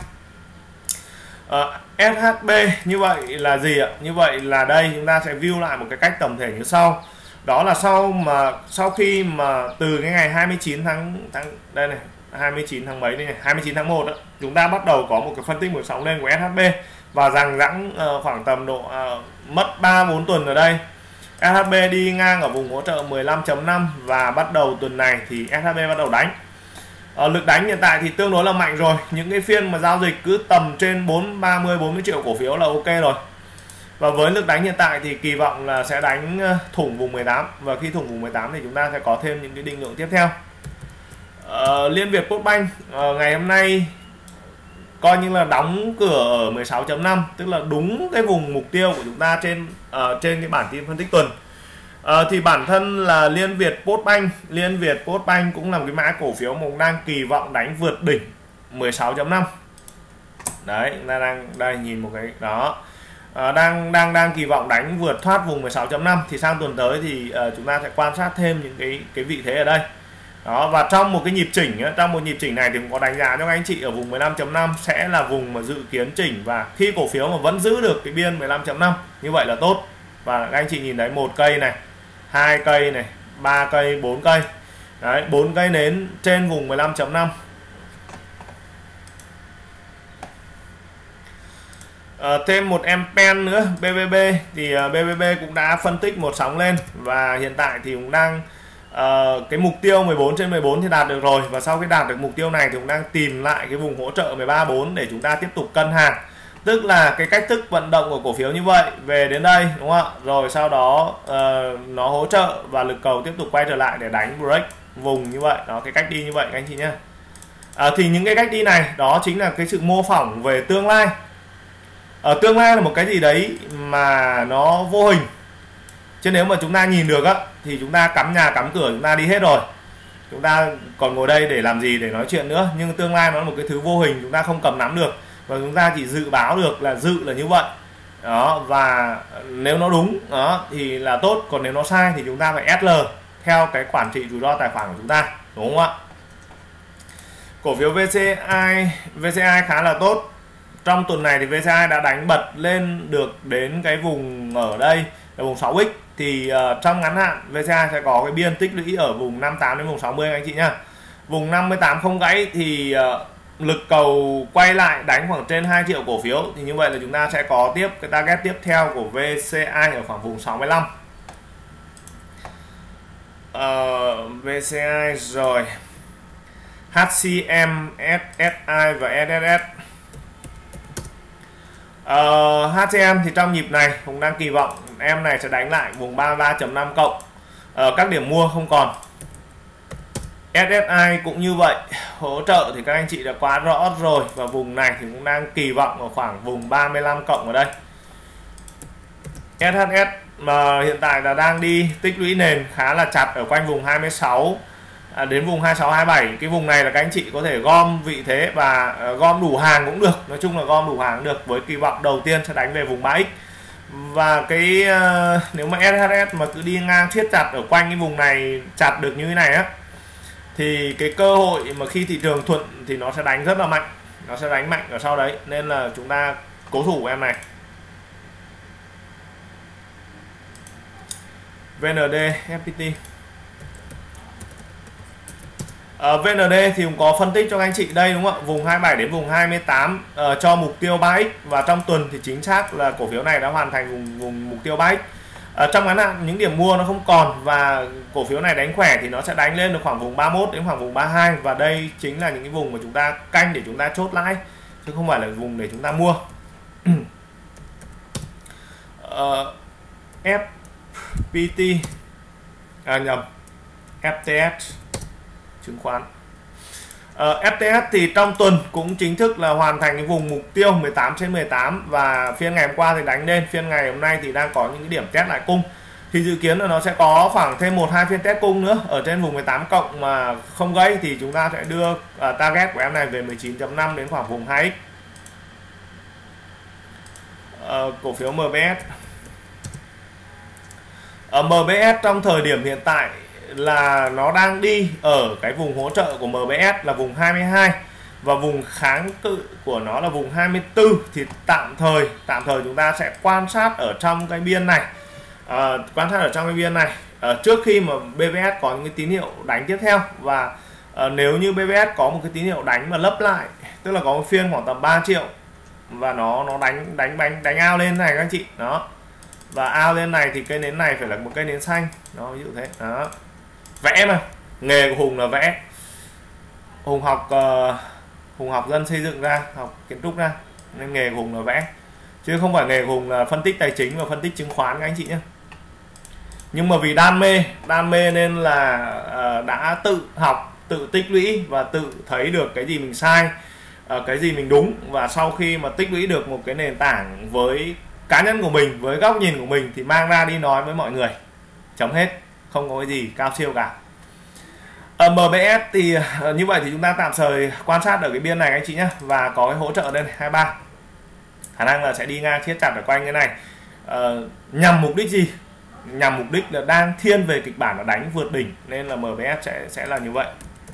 SHB như vậy là gì ạ? Như vậy là đây chúng ta sẽ view lại một cái cách tổng thể như sau. Đó là sau khi mà từ cái ngày 29 tháng đây này, 29 tháng mấy đây này, 29 tháng 1 đó, chúng ta bắt đầu có một cái phân tích một sóng lên của SHB, và rằng rãng khoảng tầm độ mất 3-4 tuần ở đây. SHB đi ngang ở vùng hỗ trợ 15.5, và bắt đầu tuần này thì SHB bắt đầu đánh. Lực đánh hiện tại thì tương đối là mạnh rồi. Những cái phiên mà giao dịch cứ tầm trên 30-40 triệu cổ phiếu là ok rồi. Và với lực đánh hiện tại thì kỳ vọng là sẽ đánh thủng vùng 18, và khi thủng vùng 18 thì chúng ta sẽ có thêm những cái định lượng tiếp theo. Liên Việt Postbank ngày hôm nay coi như là đóng cửa ở 16.5, tức là đúng cái vùng mục tiêu của chúng ta trên cái bản tin phân tích tuần. Thì bản thân là Liên Việt Postbank cũng là một cái mã cổ phiếu mà cũng đang kỳ vọng đánh vượt đỉnh 16.5. Đấy, chúng ta đang đây nhìn một cái đó. Đang kỳ vọng đánh vượt thoát vùng 16.5, thì sang tuần tới thì chúng ta sẽ quan sát thêm những cái vị thế ở đây. Đó, và trong một nhịp chỉnh này thì cũng có đánh giá cho các anh chị ở vùng 15.5 sẽ là vùng mà dự kiến chỉnh, và khi cổ phiếu mà vẫn giữ được cái biên 15.5 như vậy là tốt. Và các anh chị nhìn thấy 1 cây này, 2 cây này, 3 cây, 4 cây. Đấy, 4 cây nến trên vùng 15.5. Thêm một em pen nữa, BBB thì BBB cũng đã phân tích một sóng lên, và hiện tại thì cũng đang cái mục tiêu 14/14 thì đạt được rồi, và sau khi đạt được mục tiêu này thì cũng đang tìm lại cái vùng hỗ trợ 13.4 để chúng ta tiếp tục cân hàng. Tức là cái cách thức vận động của cổ phiếu như vậy, về đến đây đúng không ạ, rồi sau đó nó hỗ trợ và lực cầu tiếp tục quay trở lại để đánh break vùng như vậy. Đó, cái cách đi như vậy các anh chị nhé. Thì những cái cách đi này đó chính là cái sự mô phỏng về tương lai. Tương lai là một cái gì đấy mà nó vô hình, chứ nếu mà chúng ta nhìn được á thì chúng ta cắm nhà cắm cửa chúng ta đi hết rồi, chúng ta còn ngồi đây để làm gì, để nói chuyện nữa. Nhưng tương lai nó là một cái thứ vô hình, chúng ta không cầm nắm được, và chúng ta chỉ dự báo được là dự là như vậy. đó, và nếu nó đúng đó thì là tốt, còn nếu nó sai thì chúng ta phải SL theo cái quản trị rủi ro tài khoản của chúng ta, đúng không ạ? Cổ phiếu VCI khá là tốt. Trong tuần này thì VCI đã đánh bật lên được đến cái vùng ở đây là vùng 6x, thì trong ngắn hạn VCI sẽ có cái biên tích lũy ở vùng 58 đến vùng 60 anh chị nhá. Vùng 58 không gãy thì lực cầu quay lại đánh khoảng trên 2 triệu cổ phiếu, thì như vậy là chúng ta sẽ có tiếp cái target tiếp theo của VCI ở khoảng vùng 65. VCI rồi, HCM, SSI và SSS. HCM thì trong nhịp này cũng đang kỳ vọng em này sẽ đánh lại vùng 33.5 cộng, các điểm mua không còn. SSI cũng như vậy, hỗ trợ thì các anh chị đã quá rõ rồi, và vùng này thì cũng đang kỳ vọng ở khoảng vùng 35 cộng ở đây. SHS mà hiện tại là đang đi tích lũy nền khá là chặt ở quanh vùng 26 đến vùng 26 27. Cái vùng này là các anh chị có thể gom vị thế và gom đủ hàng cũng được, nói chung là gom đủ hàng cũng được, với kỳ vọng đầu tiên sẽ đánh về vùng 3x. Và cái nếu mà SHS mà cứ đi ngang siết chặt ở quanh cái vùng này chặt được như thế này á, thì cái cơ hội mà khi thị trường thuận thì nó sẽ đánh rất là mạnh, nó sẽ đánh mạnh ở sau đấy, nên là chúng ta cố thủ em này. VND, FPT. VND thì cũng có phân tích cho các anh chị đây, đúng không ạ? Vùng 27 đến vùng 28 cho mục tiêu 3x, và trong tuần thì chính xác là cổ phiếu này đã hoàn thành vùng mục tiêu 3x. Trong ngắn hạn những điểm mua nó không còn, và cổ phiếu này đánh khỏe thì nó sẽ đánh lên được khoảng vùng 31 đến khoảng vùng 32, và đây chính là những cái vùng mà chúng ta canh để chúng ta chốt lãi, chứ không phải là vùng để chúng ta mua. FPT nhầm, FTS chứng khoán. FTS thì trong tuần cũng chính thức là hoàn thành cái vùng mục tiêu 18/18, và phiên ngày hôm qua thì đánh lên, phiên ngày hôm nay thì đang có những cái điểm test lại cung, thì dự kiến là nó sẽ có khoảng thêm 1-2 phiên test cung nữa ở trên vùng 18 cộng, mà không gây thì chúng ta sẽ đưa target của em này về 19.5 đến khoảng vùng 2x. Cổ phiếu MBS. MBS trong thời điểm hiện tại là nó đang đi ở cái vùng hỗ trợ của MBS là vùng 22, và vùng kháng cự của nó là vùng 24, thì tạm thời chúng ta sẽ quan sát ở trong cái biên này, trước khi mà BVS có những cái tín hiệu đánh tiếp theo. Và nếu như BVS có một cái tín hiệu đánh mà lấp lại, tức là có một phiên khoảng tầm 3 triệu và nó đánh ao lên này các anh chị đó, và ao lên này thì cây nến này phải là một cây nến xanh đó, ví dụ thế đó. Vẽ mà, nghề của Hùng là vẽ. Hùng học dân xây dựng ra, học kiến trúc ra, nên nghề của Hùng là vẽ, chứ không phải nghề của Hùng là phân tích tài chính và phân tích chứng khoán các anh chị nhé. Nhưng mà vì đam mê nên là đã tự học, tự tích lũy và tự thấy được cái gì mình sai, cái gì mình đúng, và sau khi mà tích lũy được một cái nền tảng với cá nhân của mình, với góc nhìn của mình, thì mang ra đi nói với mọi người, chấm hết, không có cái gì cao siêu cả. MBS thì như vậy thì chúng ta tạm thời quan sát ở cái biên này anh chị nhé, và có cái hỗ trợ đây này, 23, khả năng là sẽ đi ngang siết chặt ở quanh cái này. Nhằm mục đích gì? Nhằm mục đích là đang thiên về kịch bản là đánh vượt đỉnh, nên là MBS sẽ là như vậy.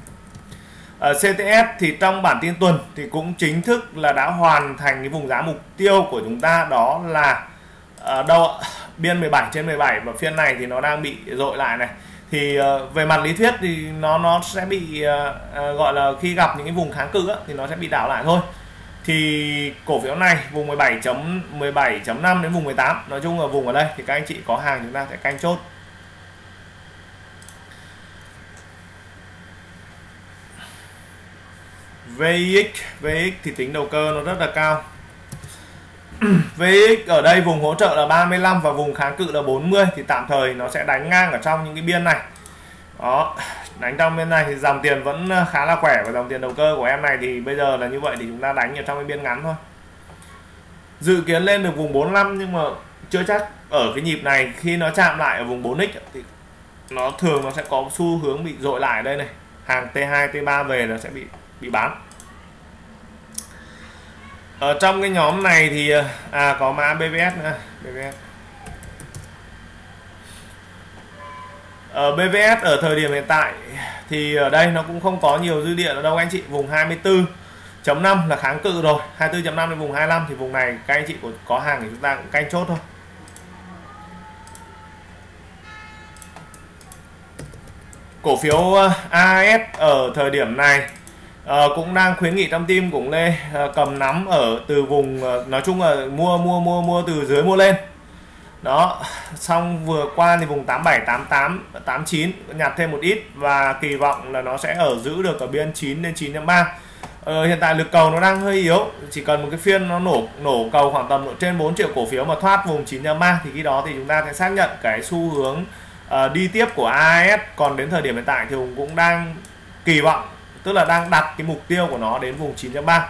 CTS thì trong bản tin tuần thì cũng chính thức là đã hoàn thành cái vùng giá mục tiêu của chúng ta, đó là biên 17/17, và phiên này thì nó đang bị dội lại này. Thì về mặt lý thuyết thì nó sẽ bị gọi là khi gặp những cái vùng kháng cự thì nó sẽ bị đảo lại thôi. Thì cổ phiếu này vùng 17.5 đến vùng 18, nói chung là vùng ở đây thì các anh chị có hàng chúng ta sẽ canh chốt. VX thì tính đầu cơ nó rất là cao. VX ở đây vùng hỗ trợ là 35 và vùng kháng cự là 40, thì tạm thời nó sẽ đánh ngang ở trong những cái biên này. Đó, đánh trong bên này thì dòng tiền vẫn khá là khỏe, và dòng tiền đầu cơ của em này thì bây giờ là như vậy, thì chúng ta đánh ở trong cái biên ngắn thôi. Dự kiến lên được vùng 45, nhưng mà chưa chắc. Ở cái nhịp này khi nó chạm lại ở vùng 4x thì nó thường nó sẽ có xu hướng bị dội lại đây này, hàng T2 T3 về là sẽ bị bán. Ở trong cái nhóm này thì có mã BVS nữa, BVS. Ở BVS ở thời điểm hiện tại thì ở đây nó cũng không có nhiều dư địa ở đâu anh chị. Vùng 24.5 là kháng cự rồi, 24.5 đến vùng 25 thì vùng này các anh chị có hàng thì chúng ta cũng canh chốt thôi. Cổ phiếu AAS ở thời điểm này cũng đang khuyến nghị trong team cũng lên cầm nắm ở từ vùng nói chung là mua từ dưới mua lên. Đó, xong vừa qua thì vùng 87, 88, 89 nhặt thêm một ít và kỳ vọng là nó sẽ giữ được ở biên 9 đến 9.3. Hiện tại lực cầu nó đang hơi yếu, chỉ cần một cái phiên nó nổ cầu khoảng tầm trên 4 triệu cổ phiếu mà thoát vùng 9.3 thì khi đó thì chúng ta sẽ xác nhận cái xu hướng đi tiếp của AAS. Còn đến thời điểm hiện tại thì Hùng cũng đang kỳ vọng, tức là đang đặt cái mục tiêu của nó đến vùng 9.3.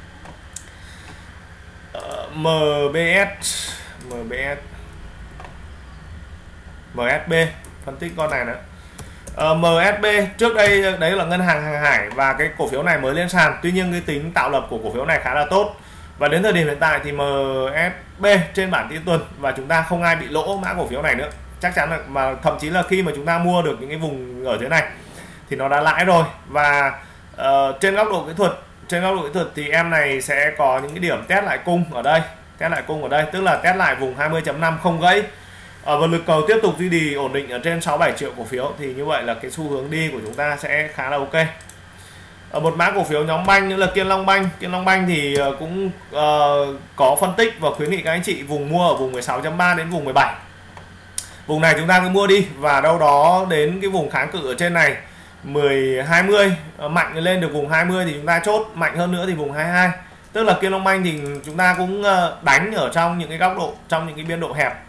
MSB phân tích con này nữa. MSB trước đây đấy là ngân hàng hàng hải và cái cổ phiếu này mới lên sàn, tuy nhiên cái tính tạo lập của cổ phiếu này khá là tốt và đến thời điểm hiện tại thì MSB trên bản tin tuần và chúng ta không ai bị lỗ mã cổ phiếu này nữa, chắc chắn là, mà thậm chí là khi mà chúng ta mua được những cái vùng ở dưới này thì nó đã lãi rồi. Và trên góc độ kỹ thuật thì em này sẽ có những cái điểm test lại cung ở đây, tức là test lại vùng 20.5 không gãy. Và lực cầu tiếp tục duy trì ổn định ở trên 6-7 triệu cổ phiếu thì như vậy là cái xu hướng đi của chúng ta sẽ khá là ok. Một mã cổ phiếu nhóm banh nữa là Kiên Long Banh. Kiên Long Banh thì cũng có phân tích và khuyến nghị các anh chị vùng mua ở vùng 16.3 đến vùng 17. Vùng này chúng ta cứ mua đi và đâu đó đến cái vùng kháng cự ở trên này 10-20 mạnh lên được vùng 20 thì chúng ta chốt, mạnh hơn nữa thì vùng 22. Tức là Kiên Long Banh thì chúng ta cũng đánh ở trong những cái góc độ, trong những cái biên độ hẹp.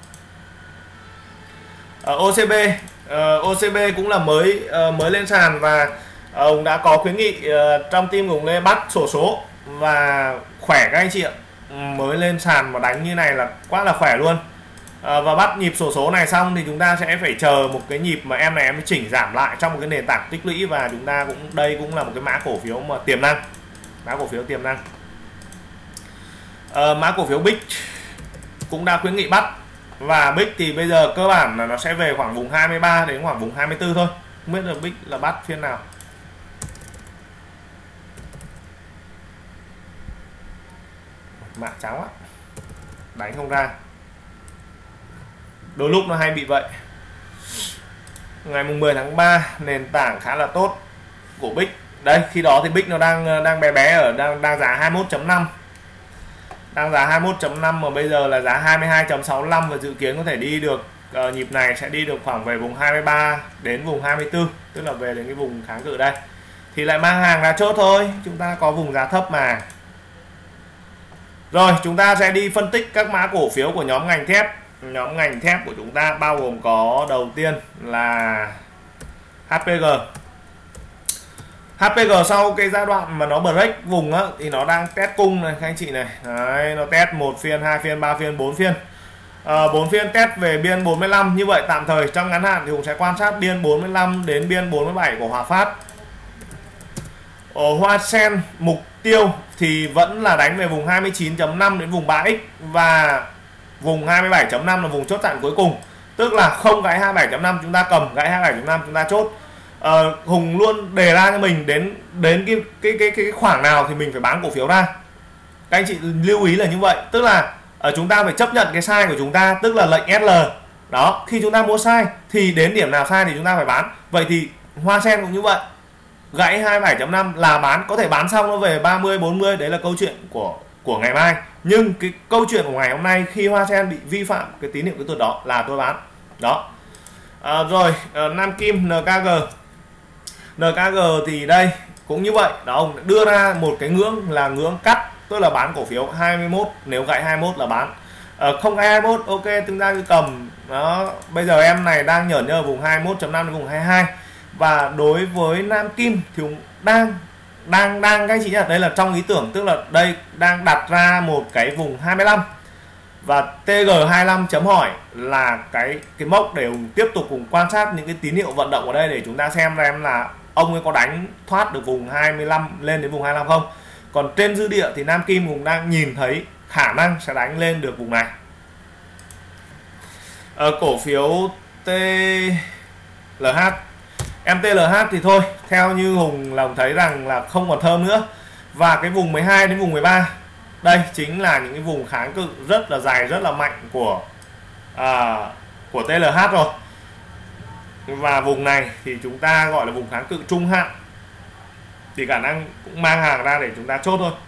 OCB cũng là mới lên sàn và ông đã có khuyến nghị trong team cũng lên bắt sổ số và khỏe các anh chị ạ. Mới lên sàn mà đánh như này là quá là khỏe luôn. Và bắt nhịp sổ số này xong thì chúng ta sẽ phải chờ một cái nhịp mà em này chỉnh giảm lại trong một cái nền tảng tích lũy và chúng ta cũng đây cũng là một cái mã cổ phiếu mà tiềm năng. Mã cổ phiếu Bích cũng đã khuyến nghị bắt. Và Bích thì bây giờ cơ bản là nó sẽ về khoảng vùng 23 đến khoảng vùng 24 thôi. Không biết là Bích là bắt phiên nào. Mã trắng á, đánh không ra. Đôi lúc nó hay bị vậy. Ngày mùng 10 tháng 3 nền tảng khá là tốt của Bích. Đây, khi đó thì Bích nó đang bé ở đang giá 21.5. Đang giá 21.5 mà bây giờ là giá 22.65 và dự kiến có thể đi được nhịp này sẽ đi được khoảng về vùng 23 đến vùng 24, tức là về đến cái vùng kháng cự đây. Thì lại mang hàng ra chốt thôi, chúng ta có vùng giá thấp mà. Rồi, chúng ta sẽ đi phân tích các mã cổ phiếu của nhóm ngành thép. Nhóm ngành thép của chúng ta bao gồm có đầu tiên là HPG. HPG sau cái giai đoạn mà nó break vùng á, thì nó đang test cung này các anh chị này. Đấy, nó test 1 phiên, 2 phiên, 3 phiên, 4 phiên. 4 phiên test về biên 45. Như vậy tạm thời trong ngắn hạn thì Hùng sẽ quan sát biên 45 đến biên 47 của Hòa Phát. Ở Hoa Sen mục tiêu thì vẫn là đánh về vùng 29.5 đến vùng 3x và vùng 27.5 là vùng chốt chặn cuối cùng. Tức là không gãy 27.5 chúng ta cầm, gãy 27.5 chúng ta chốt. Hùng luôn đề ra cho mình đến cái khoảng nào thì mình phải bán cổ phiếu ra. Các anh chị lưu ý là như vậy, tức là chúng ta phải chấp nhận cái sai của chúng ta, tức là lệnh SL. Đó, khi chúng ta mua sai thì đến điểm nào sai thì chúng ta phải bán. Vậy thì Hoa Sen cũng như vậy. Gãy 27.5 là bán, có thể bán xong nó về 30 40, đấy là câu chuyện của ngày mai. Nhưng cái câu chuyện của ngày hôm nay khi Hoa Sen bị vi phạm cái tín hiệu kỹ thuật đó là tôi bán. Đó. Rồi, Nam Kim NKG thì đây cũng như vậy. Đó, ông đưa ra một cái ngưỡng là ngưỡng cắt, tức là bán cổ phiếu 21, nếu gãy 21 là bán. Không gãy 21 ok, chúng ta cứ cầm. Đó, bây giờ em này đang nhởn nhơ vùng 21.5 đến vùng 22. Và đối với Nam Kim thì cũng đang các anh chị nhá, đây là trong ý tưởng, tức là đây đang đặt ra một cái vùng 25 và TG25 chấm hỏi là cái mốc để tiếp tục cùng quan sát những cái tín hiệu vận động ở đây để chúng ta xem là ông ấy có đánh thoát được vùng 25 lên đến vùng 25 không. Còn trên dư địa thì Nam Kim cũng đang nhìn thấy khả năng sẽ đánh lên được vùng này. Cổ phiếu TLH, MTLH thì thôi, theo như Hùng là thấy rằng là không còn thơm nữa. Và cái vùng 12 đến vùng 13 đây chính là những cái vùng kháng cự rất là dài, rất là mạnh của TLH rồi. Và vùng này thì chúng ta gọi là vùng kháng cự trung hạn, thì khả năng cũng mang hàng ra để chúng ta chốt thôi.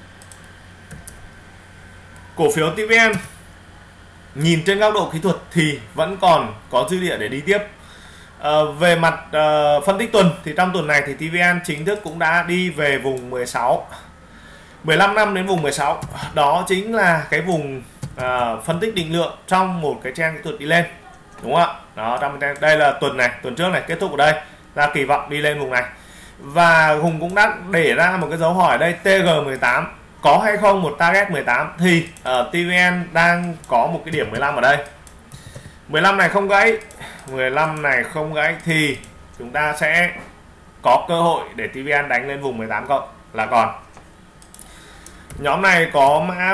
Cổ phiếu TVN nhìn trên góc độ kỹ thuật thì vẫn còn có dư địa để đi tiếp. Về mặt phân tích tuần thì trong tuần này thì TVN chính thức cũng đã đi về vùng 15 năm đến vùng 16. Đó chính là cái vùng phân tích định lượng trong một cái trend kỹ thuật đi lên, đúng không ạ? Đó, trong đây là tuần này, tuần trước này kết thúc ở đây, ta kỳ vọng đi lên vùng này. Và Hùng cũng đã để ra một cái dấu hỏi ở đây, TG18 có hay không một target 18, thì TVN đang có một cái điểm 15 ở đây. 15 này không gãy, 15 này không gãy thì chúng ta sẽ có cơ hội để TVN đánh lên vùng 18 cộng là còn. Nhóm này có mã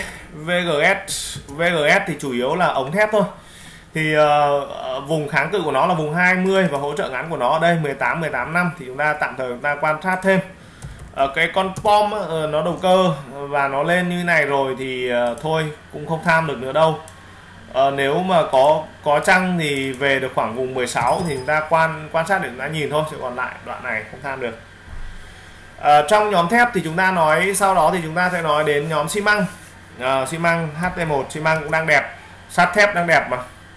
VGS thì chủ yếu là ống thép thôi. Thì vùng kháng cự của nó là vùng 20 và hỗ trợ ngắn của nó ở đây 18 năm, thì chúng ta tạm thời chúng ta quan sát thêm. Cái con POM nó đầu cơ và nó lên như này rồi thì thôi cũng không tham được nữa đâu. Nếu mà có chăng thì về được khoảng vùng 16 thì chúng ta quan sát để chúng ta nhìn thôi, chứ còn lại đoạn này không tham được. Trong nhóm thép thì chúng ta nói sau đó thì chúng ta sẽ nói đến nhóm xi măng. Xi măng HT1, xi măng cũng đang đẹp, sắt thép đang đẹp mà.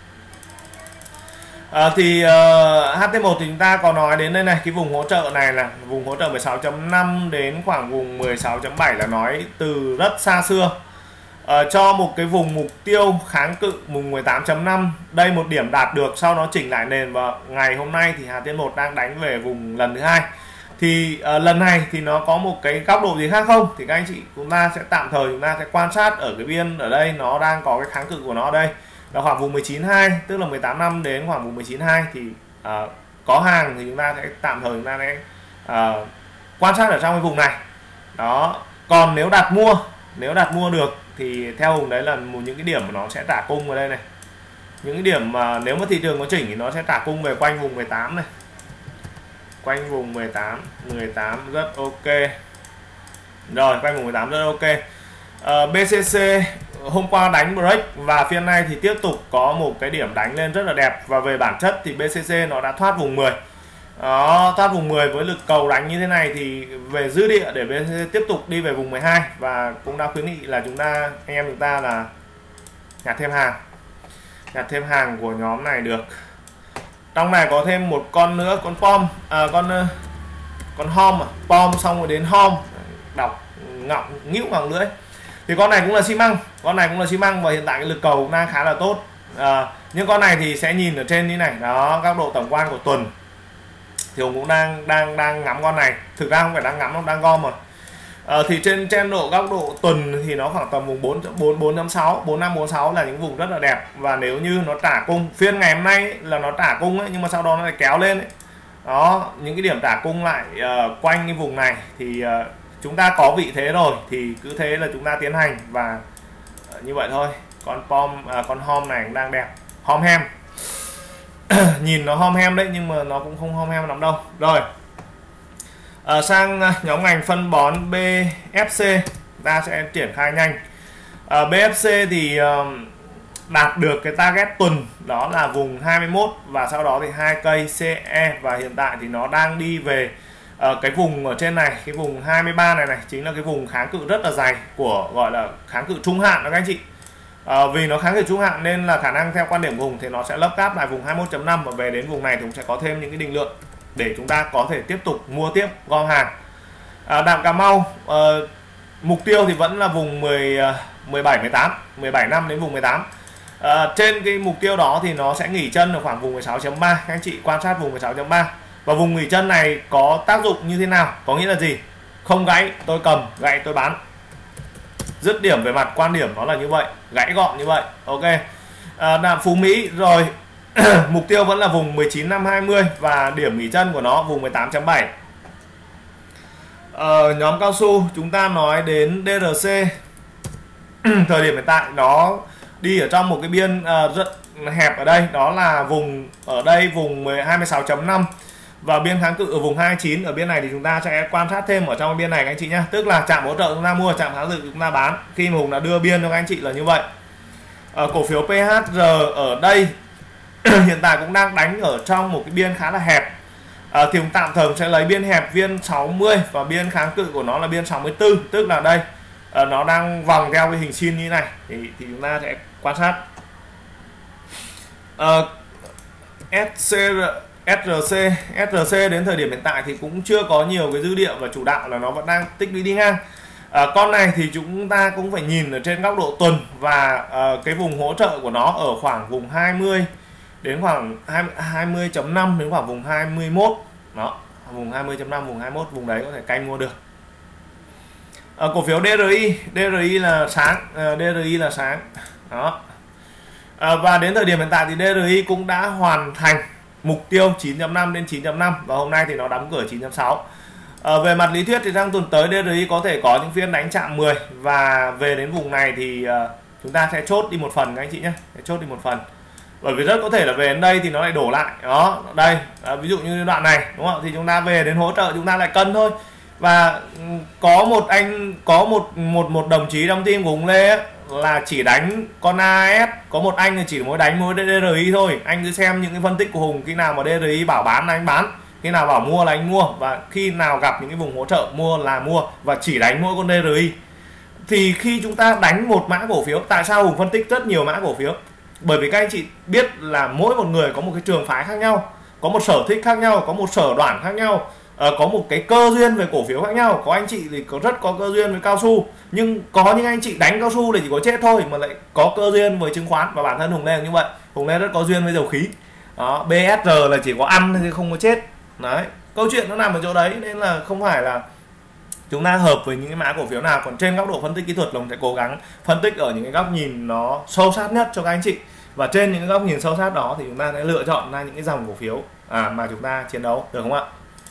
HT1 thì chúng ta có nói đến đây này, cái vùng hỗ trợ này là vùng hỗ trợ 16.5 đến khoảng vùng 16.7 là nói từ rất xa xưa. Cho một cái vùng mục tiêu kháng cự vùng 18.5, đây một điểm đạt được, sau đó chỉnh lại nền, và ngày hôm nay thì HT1 đang đánh về vùng lần thứ hai. Thì lần này thì nó có một cái góc độ gì khác không, thì các anh chị chúng ta sẽ tạm thời chúng ta sẽ quan sát ở cái biên ở đây, nó đang có cái kháng cự của nó ở đây là khoảng vùng 19.2, tức là 18 năm đến khoảng vùng 19.2, thì có hàng thì chúng ta sẽ tạm thời chúng ta sẽ quan sát ở trong cái vùng này đó. Còn nếu đặt mua được thì theo Hùng đấy là những cái điểm mà nó sẽ trả cung ở đây này, những cái điểm mà nếu mà thị trường có chỉnh thì nó sẽ trả cung về quanh vùng 18 này, quanh vùng 18 rất ok rồi, quanh vùng 18 rất ok. BCC hôm qua đánh break và phiên nay thì tiếp tục có một cái điểm đánh lên rất là đẹp, và về bản chất thì BCC nó đã thoát vùng 10 đó, thoát vùng 10 với lực cầu đánh như thế này thì về dư địa để BCC tiếp tục đi về vùng 12, và cũng đã khuyến nghị là anh em chúng ta là nhặt thêm hàng của nhóm này được. Trong này có thêm một con nữa, con POM, con HOM, POM xong rồi đến HOM, đọc nghĩu ngọng lưỡi. Thì con này cũng là xi măng, và hiện tại cái lực cầu cũng đang khá là tốt. Nhưng con này thì sẽ nhìn ở trên như này đó, góc độ tổng quan của tuần thì Hùng cũng đang ngắm con này, thực ra không phải đang ngắm, nó đang gom rồi. Thì trên góc độ tuần thì nó khoảng tầm vùng 4.6 là những vùng rất là đẹp, và nếu như nó trả cung phiên ngày hôm nay ấy, là nó trả cung ấy, nhưng mà sau đó nó lại kéo lên ấy. Đó, những cái điểm trả cung lại quanh cái vùng này thì chúng ta có vị thế rồi thì cứ thế là chúng ta tiến hành, và như vậy thôi. Con con HOM này cũng đang đẹp, HOM hem nhìn nó HOM hem đấy nhưng mà nó cũng không HOM hem lắm đâu. Rồi sang nhóm ngành phân bón BFC, ta sẽ triển khai nhanh. BFC thì đạt được cái target tuần đó là vùng 21, và sau đó thì 2 cây CE, và hiện tại thì nó đang đi về cái vùng ở trên này, cái vùng 23 này chính là cái vùng kháng cự rất là dày của gọi là kháng cự trung hạn đó các anh chị. Vì nó kháng cự trung hạn nên là khả năng theo quan điểm của Hùng thì nó sẽ lấp cáp lại vùng 21.5, và về đến vùng này thì cũng sẽ có thêm những cái định lượng để chúng ta có thể tiếp tục mua tiếp, gom hàng. Đạm Cà Mau mục tiêu thì vẫn là vùng 17 năm đến vùng 18. Trên cái mục tiêu đó thì nó sẽ nghỉ chân ở khoảng vùng 16.3, các anh chị quan sát vùng 16.3. Và vùng nghỉ chân này có tác dụng như thế nào, có nghĩa là gì? Không gãy tôi cầm, gãy tôi bán. Dứt điểm về mặt quan điểm nó là như vậy, gãy gọn như vậy. Ok. Đạm Phú Mỹ rồi mục tiêu vẫn là vùng 19.520 và điểm nghỉ chân của nó vùng 18.7. Nhóm cao su chúng ta nói đến DRC. Thời điểm hiện tại nó đi ở trong một cái biên rất hẹp ở đây, đó là vùng ở đây vùng 26.5 và biên kháng cự ở vùng 29. Ở biên này thì chúng ta sẽ quan sát thêm ở trong cái biên này các anh chị nhé, tức là chạm hỗ trợ chúng ta mua, chạm kháng cự chúng ta bán, khi mà Hùng đã đưa biên cho các anh chị là như vậy. Cổ phiếu PHR ở đây hiện tại cũng đang đánh ở trong một cái biên khá là hẹp. Thì tạm thời sẽ lấy biên hẹp biên 60 và biên kháng cự của nó là biên 64, tức là đây nó đang vòng theo cái hình sin như này thì chúng ta sẽ quan sát. SRC đến thời điểm hiện tại thì cũng chưa có nhiều cái dư địa và chủ đạo là nó vẫn đang tích lũy đi ngang. Con này thì chúng ta cũng phải nhìn ở trên góc độ tuần và cái vùng hỗ trợ của nó ở khoảng vùng 20 đến khoảng 20.5 đến khoảng vùng 21 đó, vùng 20.5 vùng 21, vùng đấy có thể canh mua được. Cổ phiếu DRI là sáng đó. Và đến thời điểm hiện tại thì DRI cũng đã hoàn thành mục tiêu 9.5 đến 9.5 và hôm nay thì nó đóng cửa 9.6. Về mặt lý thuyết thì sang tuần tới DRI có thể có những phiên đánh chạm 10 và về đến vùng này thì chúng ta sẽ chốt đi một phần các anh chị nhé, chốt đi một phần, bởi vì rất có thể là về đến đây thì nó lại đổ lại đó. Đây ví dụ như đoạn này đúng không, thì chúng ta về đến hỗ trợ chúng ta lại cân thôi. Và có một đồng chí trong team của Hùng Lê ấy, là chỉ đánh con AS, có một anh là chỉ đánh mỗi DRI thôi. Anh cứ xem những cái phân tích của Hùng, khi nào mà DRI bảo bán là anh bán, khi nào bảo mua là anh mua, và khi nào gặp những cái vùng hỗ trợ mua là mua, và chỉ đánh mỗi con DRI. Thì khi chúng ta đánh một mã cổ phiếu, tại sao Hùng phân tích rất nhiều mã cổ phiếu? Bởi vì các anh chị biết là mỗi một người có một cái trường phái khác nhau, có một sở thích khác nhau, có một sở đoản khác nhau, có một cái cơ duyên về cổ phiếu khác nhau. Có anh chị thì rất có cơ duyên với cao su, nhưng có những anh chị đánh cao su để chỉ có chết thôi mà lại có cơ duyên với chứng khoán. Và bản thân Hùng Lê như vậy, Hùng Lê rất có duyên với dầu khí đó. BSR là chỉ có ăn chứ không có chết đấy, câu chuyện nó nằm ở chỗ đấy. Nên là không phải là chúng ta hợp với những cái mã cổ phiếu nào. Còn trên góc độ phân tích kỹ thuật, Hùng sẽ cố gắng phân tích ở những cái góc nhìn nó sâu sát nhất cho các anh chị, và trên những cái góc nhìn sâu sát đó thì chúng ta sẽ lựa chọn ra những cái dòng cổ phiếu mà chúng ta chiến đấu, được không ạ?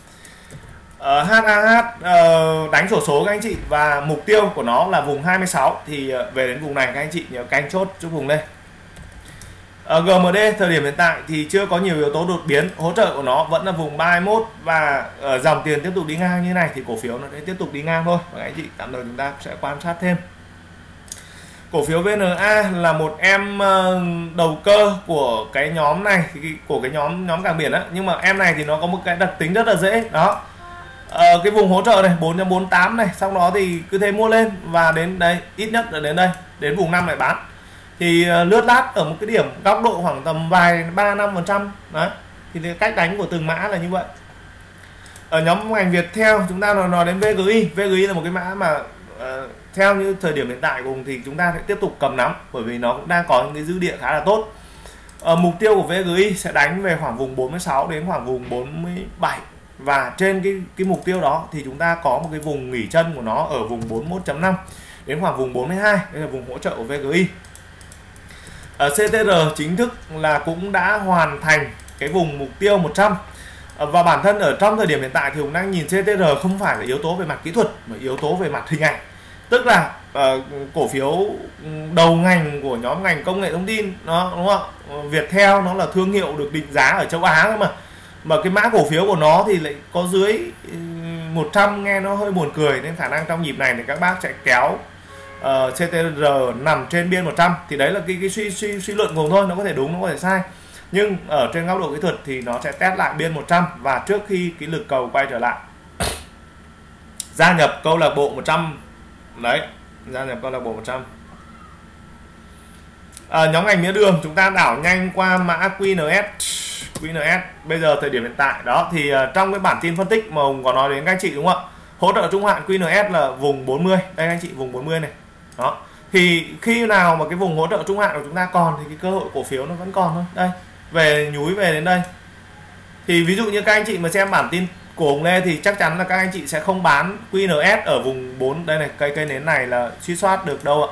HAH đánh sổ số các anh chị, và mục tiêu của nó là vùng 26, thì về đến vùng này các anh chị nhớ canh chốt giúp Hùng lên. GMD thời điểm hiện tại thì chưa có nhiều yếu tố đột biến, hỗ trợ của nó vẫn là vùng 31 và dòng tiền tiếp tục đi ngang như này thì cổ phiếu nó sẽ tiếp tục đi ngang thôi, và các anh chị tạm thời chúng ta sẽ quan sát thêm. Cổ phiếu VNA là một em đầu cơ của cái nhóm này, của cái nhóm cảng biển á, nhưng mà em này thì nó có một cái đặc tính rất là dễ đó. Cái vùng hỗ trợ này 4.48 này, sau đó thì cứ thế mua lên và đến đây, ít nhất là đến đây, đến vùng 5 lại bán. Thì lướt lát ở một cái điểm góc độ khoảng tầm vài 3-5% đấy, thì cách đánh của từng mã là như vậy. Ở nhóm ngành Viettel chúng ta nói đến VGI là một cái mã mà theo như thời điểm hiện tại cùng thì chúng ta sẽ tiếp tục cầm nắm, bởi vì nó cũng đang có những cái dư địa khá là tốt. Mục tiêu của VGI sẽ đánh về khoảng vùng 46 đến khoảng vùng 47, và trên cái mục tiêu đó thì chúng ta có một cái vùng nghỉ chân của nó ở vùng 41.5 đến khoảng vùng 42, đây là vùng hỗ trợ của VGI. CTR chính thức là cũng đã hoàn thành cái vùng mục tiêu 100. Và bản thân ở trong thời điểm hiện tại thì Hùng đang nhìn CTR không phải là yếu tố về mặt kỹ thuật mà yếu tố về mặt hình ảnh. Tức là cổ phiếu đầu ngành của nhóm ngành công nghệ thông tin nó, đúng không? Viettel nó là thương hiệu được định giá ở châu Á thôi mà cái mã cổ phiếu của nó thì lại có dưới 100, nghe nó hơi buồn cười, nên khả năng trong nhịp này thì các bác sẽ kéo CTR nằm trên biên 100. Thì đấy là cái suy luận của Hùng thôi, nó có thể đúng, nó có thể sai, nhưng ở trên góc độ kỹ thuật thì nó sẽ test lại biên 100, và trước khi cái lực cầu quay trở lại gia nhập câu lạc bộ 100 đấy, gia nhập câu lạc bộ 100. Nhóm ngành mía đường chúng ta đảo nhanh qua mã QNS. Bây giờ thời điểm hiện tại đó thì trong cái bản tin phân tích mà Hùng có nói đến các anh chị, đúng không ạ? Hỗ trợ trung hạn QNS là vùng 40, đây các anh chị, vùng 40 này đó. Thì khi nào mà cái vùng hỗ trợ trung hạn của chúng ta còn thì cái cơ hội cổ phiếu nó vẫn còn thôi. Đây, về nhúi về đến đây thì ví dụ như các anh chị mà xem bản tin của Hùng Lê thì chắc chắn là các anh chị sẽ không bán QNS ở vùng 4 đây này, cây nến này là suy soát được đâu ạ.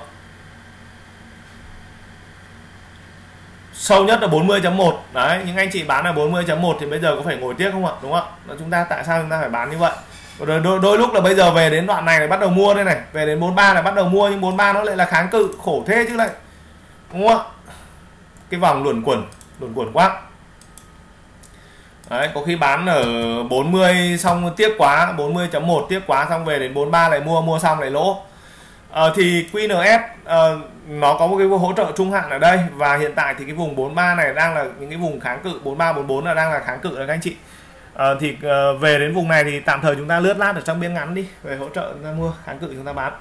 Sâu nhất là 40.1 đấy, những anh chị bán là 40.1 thì bây giờ có phải ngồi tiếc không ạ? Đúng không ạ? Chúng ta tại sao chúng ta phải bán như vậy? Rồi đôi lúc là bây giờ về đến đoạn này là bắt đầu mua đây này, về đến 43 là bắt đầu mua, nhưng 43 nó lại là kháng cự, khổ thế chứ lại, đúng không ạ? Cái vòng luẩn quẩn quá. Đấy, có khi bán ở 40 xong tiếc quá, 40.1 tiếc quá, xong về đến 43 lại mua xong lại lỗ. Thì QNS nó có một cái hỗ trợ trung hạn ở đây, và hiện tại thì cái vùng 43 này đang là những cái vùng kháng cự, 43 44 là đang là kháng cự đấy các anh chị. Thì về đến vùng này thì tạm thời chúng ta lướt lát ở trong biên ngắn đi, về hỗ trợ chúng ta mua, kháng cự chúng ta bán.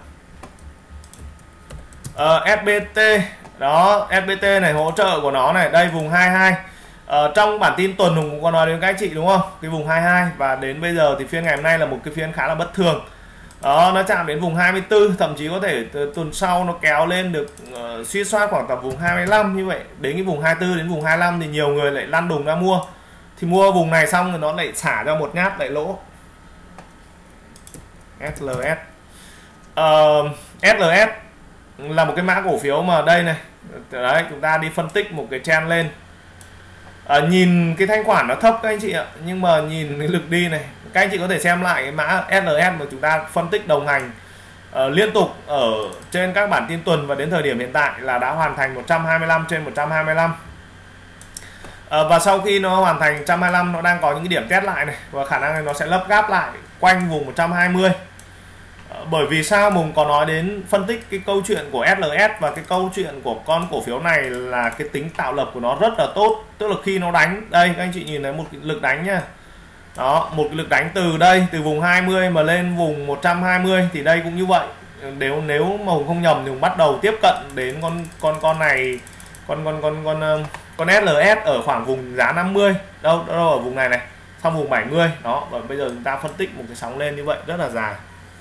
SBT đó, SBT này hỗ trợ của nó này, đây vùng 22. Trong bản tin tuần Hùng cũng có nói đến các anh chị đúng không, cái vùng 22, và đến bây giờ thì phiên ngày hôm nay là một cái phiên khá là bất thường. Đó, nó chạm đến vùng 24, thậm chí có thể tuần sau nó kéo lên được suy soát khoảng tầm vùng 25 như vậy. Đến cái vùng 24 đến vùng 25 thì nhiều người lại lăn đùng ra mua. Thì mua vùng này xong rồi nó lại xả ra một nhát lại lỗ. SLS SLS là một cái mã cổ phiếu mà đây này. Đấy, chúng ta đi phân tích một cái trend lên. Nhìn cái thanh khoản nó thấp các anh chị ạ, nhưng mà nhìn cái lực đi này, các anh chị có thể xem lại cái mã SLS mà chúng ta phân tích đồng hành liên tục ở trên các bản tin tuần, và đến thời điểm hiện tại là đã hoàn thành 125 trên 125. Và sau khi nó hoàn thành 125, nó đang có những cái điểm test lại này, và khả năng nó sẽ lấp gáp lại quanh vùng 120. Bởi vì sao Mùng có nói đến phân tích cái câu chuyện của SLS, và cái câu chuyện của con cổ phiếu này là cái tính tạo lập của nó rất là tốt. Tức là khi nó đánh, đây các anh chị nhìn thấy một cái lực đánh nhá. Đó, một cái lực đánh từ đây, từ vùng 20 mà lên vùng 120, thì đây cũng như vậy. Nếu mà Hùng không nhầm thì Hùng bắt đầu tiếp cận đến con này, con SLS ở khoảng vùng giá 50, đâu ở vùng này này, xong vùng 70 đó. Và bây giờ chúng ta phân tích một cái sóng lên như vậy rất là dài.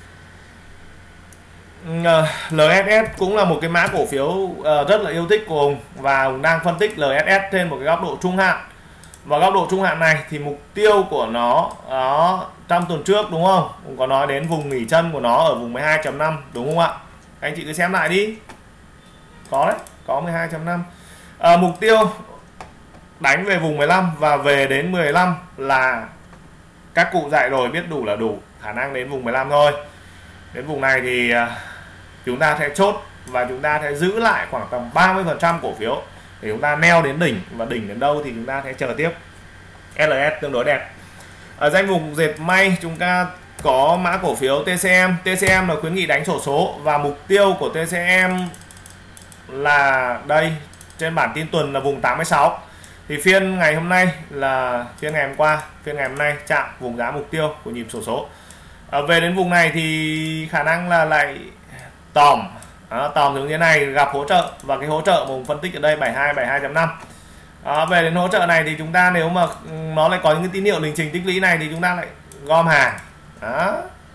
LSS cũng là một cái mã cổ phiếu rất là yêu thích của Hùng, và Hùng đang phân tích LSS trên một cái góc độ trung hạn. Và góc độ trung hạn này thì mục tiêu của nó đó, trong tuần trước đúng không, Hùng có nói đến vùng nghỉ chân của nó ở vùng 12.5 đúng không ạ? Anh chị cứ xem lại đi, có đấy, có 12.5. Mục tiêu đánh về vùng 15 và về đến 15 là các cụ dạy rồi, biết đủ là đủ, khả năng đến vùng 15 thôi. Đến vùng này thì chúng ta sẽ chốt, và chúng ta sẽ giữ lại khoảng tầm 30% cổ phiếu để chúng ta neo đến đỉnh, và đỉnh đến đâu thì chúng ta sẽ chờ tiếp. LS tương đối đẹp. Ở danh mục dệt may chúng ta có mã cổ phiếu TCM. TCM là khuyến nghị đánh xổ số, và mục tiêu của TCM là đây, trên bản tin tuần là vùng 86. Thì phiên ngày hôm nay là phiên ngày hôm qua, phiên ngày hôm nay chạm vùng giá mục tiêu của nhịp xổ số. Về đến vùng này thì khả năng là lại tòm giống như thế này, gặp hỗ trợ, và cái hỗ trợ mà mình phân tích ở đây 72 72.5. Về đến hỗ trợ này thì chúng ta nếu mà nó lại có những cái tín hiệu lình trình tích lũy này thì chúng ta lại gom hàng đó.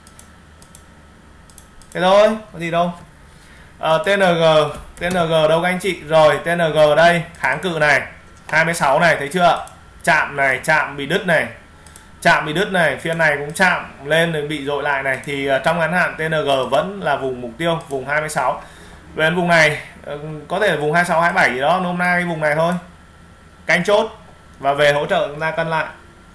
Thế thôi, có gì đâu. TNG đâu các anh chị? Rồi TNG đây, kháng cự này 26 này, thấy chưa? Chạm này, chạm bị đứt này, chạm bị đứt này, phiên này cũng chạm lên rồi bị dội lại này, thì trong ngắn hạn TNG vẫn là vùng mục tiêu, vùng 26. Về vùng này có thể là vùng 26 27 gì đó, hôm nay cái vùng này thôi, canh chốt, và về hỗ trợ chúng ta cân lại.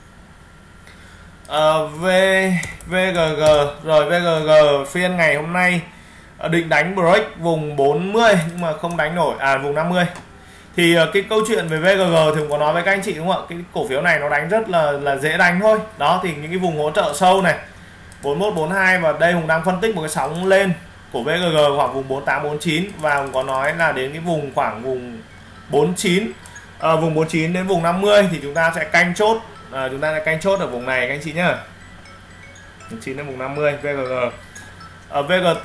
VGG rồi, VGG phiên ngày hôm nay định đánh break vùng 40 nhưng mà không đánh nổi, vùng 50. Thì cái câu chuyện về VGG thường có nói với các anh chị đúng không ạ? Cái cổ phiếu này nó đánh rất là dễ đánh thôi. Đó, thì những cái vùng hỗ trợ sâu này 41 42, và đây Hùng đang phân tích một cái sóng lên của VGG khoảng vùng 48 49, và Hùng có nói là đến cái vùng khoảng vùng 49, vùng 49 đến vùng 50 thì chúng ta sẽ canh chốt, chúng ta sẽ canh chốt ở vùng này các anh chị nhá. 49 đến vùng 50 VGG. VGT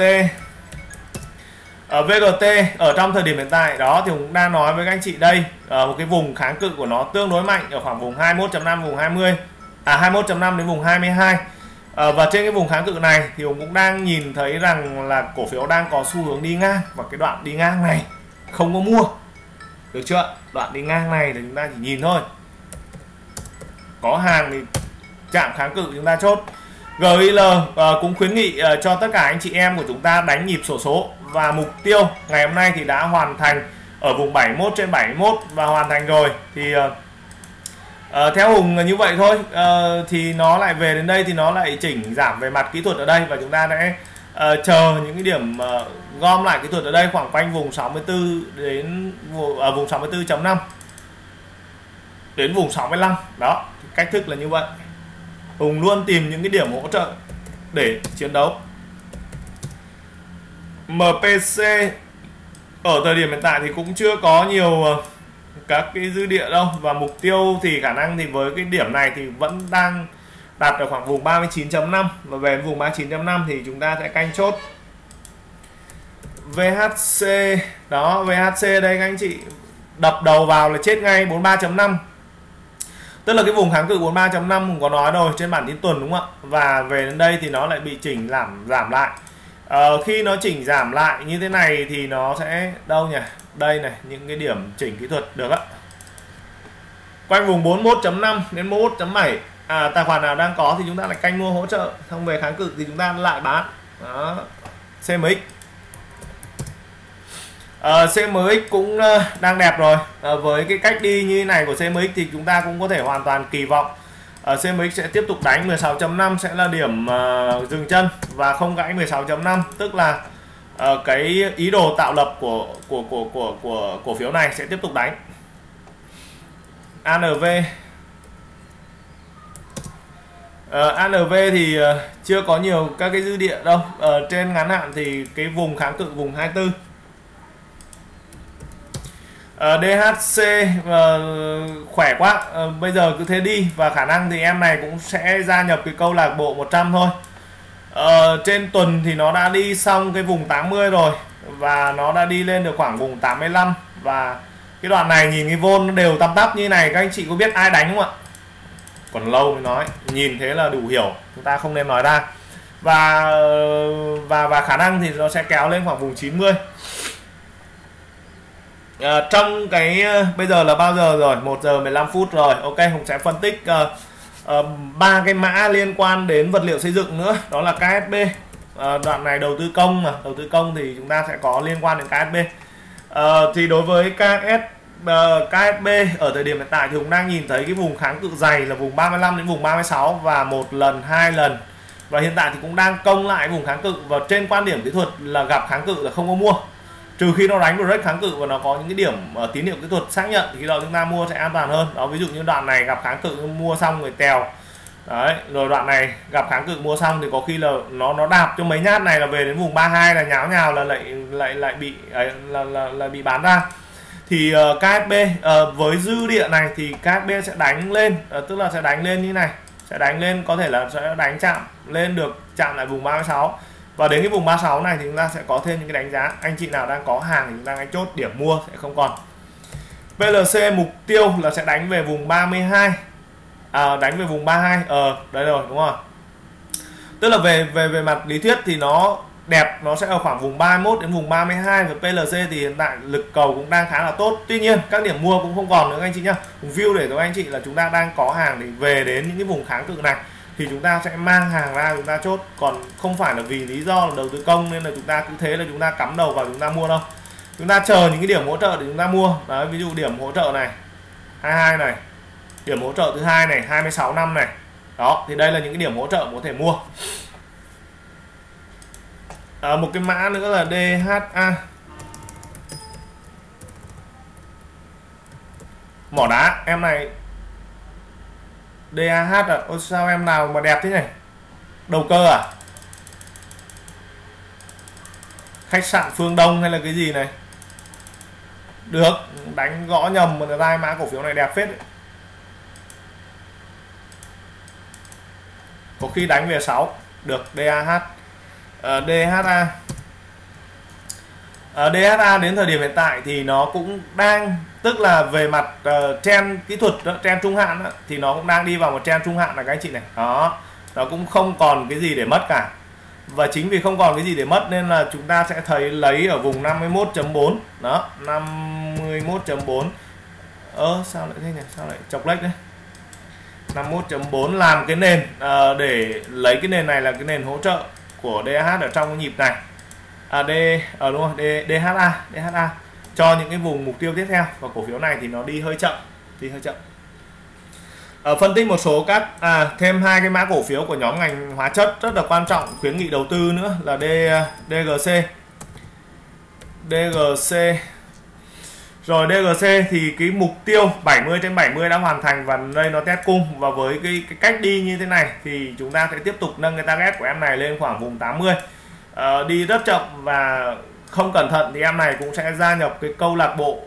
VGT ở trong thời điểm hiện tại đó thì cũng đang nói với các anh chị đây, một cái vùng kháng cự của nó tương đối mạnh ở khoảng vùng 21.5 vùng 20, 21.5 đến vùng 22. Và trên cái vùng kháng cự này thì cũng đang nhìn thấy rằng là cổ phiếu đang có xu hướng đi ngang, và cái đoạn đi ngang này không có mua, được chưa? Đoạn đi ngang này thì chúng ta chỉ nhìn thôi, có hàng thì chạm kháng cự chúng ta chốt. GIL cũng khuyến nghị cho tất cả anh chị em của chúng ta đánh nhịp xổ số, và mục tiêu ngày hôm nay thì đã hoàn thành ở vùng 71 trên 71 và hoàn thành rồi. Thì Theo Hùng là như vậy thôi. Thì nó lại về đến đây thì nó lại chỉnh giảm về mặt kỹ thuật ở đây, và chúng ta sẽ chờ những cái điểm gom lại kỹ thuật ở đây khoảng quanh vùng 64 đến vùng 64.5 đến vùng 65. Đó, cách thức là như vậy. Hùng luôn tìm những cái điểm hỗ trợ để chiến đấu. MPC ở thời điểm hiện tại thì cũng chưa có nhiều các cái dư địa đâu, và mục tiêu thì khả năng thì với cái điểm này thì vẫn đang đặt ở khoảng vùng 39.5, và về vùng 39.5 thì chúng ta sẽ canh chốt. VHC đó, VHC đây các anh chị, đập đầu vào là chết ngay 43.5, tức là cái vùng kháng cự 43.5 cũng có nói rồi trên bản tin tuần đúng không ạ, và về đến đây thì nó lại bị chỉnh giảm lại. Khi nó chỉnh giảm lại như thế này thì nó sẽ đâu nhỉ, đây này, những cái điểm chỉnh kỹ thuật được á, quanh vùng 41.5 đến 41.7. Tài khoản nào đang có thì chúng ta lại canh mua hỗ trợ, xong về kháng cự thì chúng ta lại bán. Đó, CMX. CMX cũng đang đẹp rồi. Với cái cách đi như thế này của CMX thì chúng ta cũng có thể hoàn toàn kỳ vọng CMX sẽ tiếp tục đánh 16.5 sẽ là điểm dừng chân, và không gãy 16.5, tức là cái ý đồ tạo lập của cổ phiếu này sẽ tiếp tục đánh. ANV ANV thì chưa có nhiều các cái dư địa đâu. Trên ngắn hạn thì cái vùng kháng cự vùng 24. DHC khỏe quá, bây giờ cứ thế đi, và khả năng thì em này cũng sẽ gia nhập cái câu lạc bộ 100 thôi. Trên tuần thì nó đã đi xong cái vùng 80 rồi, và nó đã đi lên được khoảng vùng 85, và cái đoạn này nhìn cái vôn nó đều tăm tắp như này, các anh chị có biết ai đánh không ạ? Còn lâu mới nói, nhìn thế là đủ hiểu, chúng ta không nên nói ra. Và khả năng thì nó sẽ kéo lên khoảng vùng 90. Trong cái bây giờ là bao giờ rồi? 1 giờ 15 phút rồi. Ok, Hùng sẽ phân tích 3 cái mã liên quan đến vật liệu xây dựng nữa, đó là KSB. Đoạn này đầu tư công mà, đầu tư công thì chúng ta sẽ có liên quan đến KSB. Thì đối với KSB ở thời điểm hiện tại thì Hùng đang nhìn thấy cái vùng kháng cự dày là vùng 35 đến vùng 36, và 1 lần 2 lần, và hiện tại thì cũng đang công lại vùng kháng cự, và trên quan điểm kỹ thuật là gặp kháng cự là không có mua, trừ khi nó đánh break kháng cự và nó có những cái điểm tín hiệu kỹ thuật xác nhận thì khi đó chúng ta mua sẽ an toàn hơn. Đó, ví dụ như đoạn này gặp kháng cự mua xong rồi tèo đấy, rồi đoạn này gặp kháng cự mua xong thì có khi là nó đạp cho mấy nhát này là về đến vùng 32 là nháo nhào là lại bị lại bị bán ra. Thì KSB với dư địa này thì KSB sẽ đánh lên, tức là sẽ đánh lên như này, sẽ đánh lên, có thể là sẽ đánh chạm lên được, chạm lại vùng 36, và đến cái vùng 36 này thì chúng ta sẽ có thêm những cái đánh giá. Anh chị nào đang có hàng thì chúng ta hãy chốt điểm mua sẽ không còn. PLC mục tiêu là sẽ đánh về vùng 32, đánh về vùng 32, đấy rồi đúng không? Tức là về mặt lý thuyết thì nó đẹp, nó sẽ ở khoảng vùng 31 đến vùng 32, và PLC thì hiện tại lực cầu cũng đang khá là tốt. Tuy nhiên các điểm mua cũng không còn nữa anh chị nhá. View để cho anh chị là chúng ta đang có hàng thì về đến những cái vùng kháng cự này thì chúng ta sẽ mang hàng ra chúng ta chốt, còn không phải là vì lý do là đầu tư công nên là chúng ta cứ thế là chúng ta cắm đầu vào chúng ta mua đâu. Chúng ta chờ những cái điểm hỗ trợ để chúng ta mua. Đấy, ví dụ điểm hỗ trợ này 22 này, điểm hỗ trợ thứ hai này 26 năm này. Đó, thì đây là những cái điểm hỗ trợ có thể mua. Một cái mã nữa là DHA, mỏ đá. Em này DAH Ôi sao em nào mà đẹp thế này, đầu cơ à, khách sạn Phương Đông hay là cái gì này, được đánh gõ nhầm mà ra mã cổ phiếu này đẹp phết đấy. Có khi đánh về 6 được. DAH, DHA, DHA đến thời điểm hiện tại thì nó cũng đang, tức là về mặt trend kỹ thuật đó, trend trung hạn đó, thì nó cũng đang đi vào một trend trung hạn là các anh chị này. Đó, nó cũng không còn cái gì để mất cả, và chính vì không còn cái gì để mất nên là chúng ta sẽ thấy lấy ở vùng 51.4. Đó, 51.4. Sao lại thế nhỉ, sao lại chọc lệch đấy. 51.4 làm cái nền, để lấy cái nền này là cái nền hỗ trợ của DH ở trong cái nhịp này. Đúng không? DHA cho những cái vùng mục tiêu tiếp theo, và cổ phiếu này thì nó đi hơi chậm, Phân tích một số các thêm hai cái mã cổ phiếu của nhóm ngành hóa chất rất là quan trọng, khuyến nghị đầu tư nữa là DGC. Rồi DGC thì cái mục tiêu 70/70 đã hoàn thành và đây nó test cung, và với cái cách đi như thế này thì chúng ta sẽ tiếp tục nâng cái target của em này lên khoảng vùng 80. Đi rất chậm và không cẩn thận thì em này cũng sẽ gia nhập cái câu lạc bộ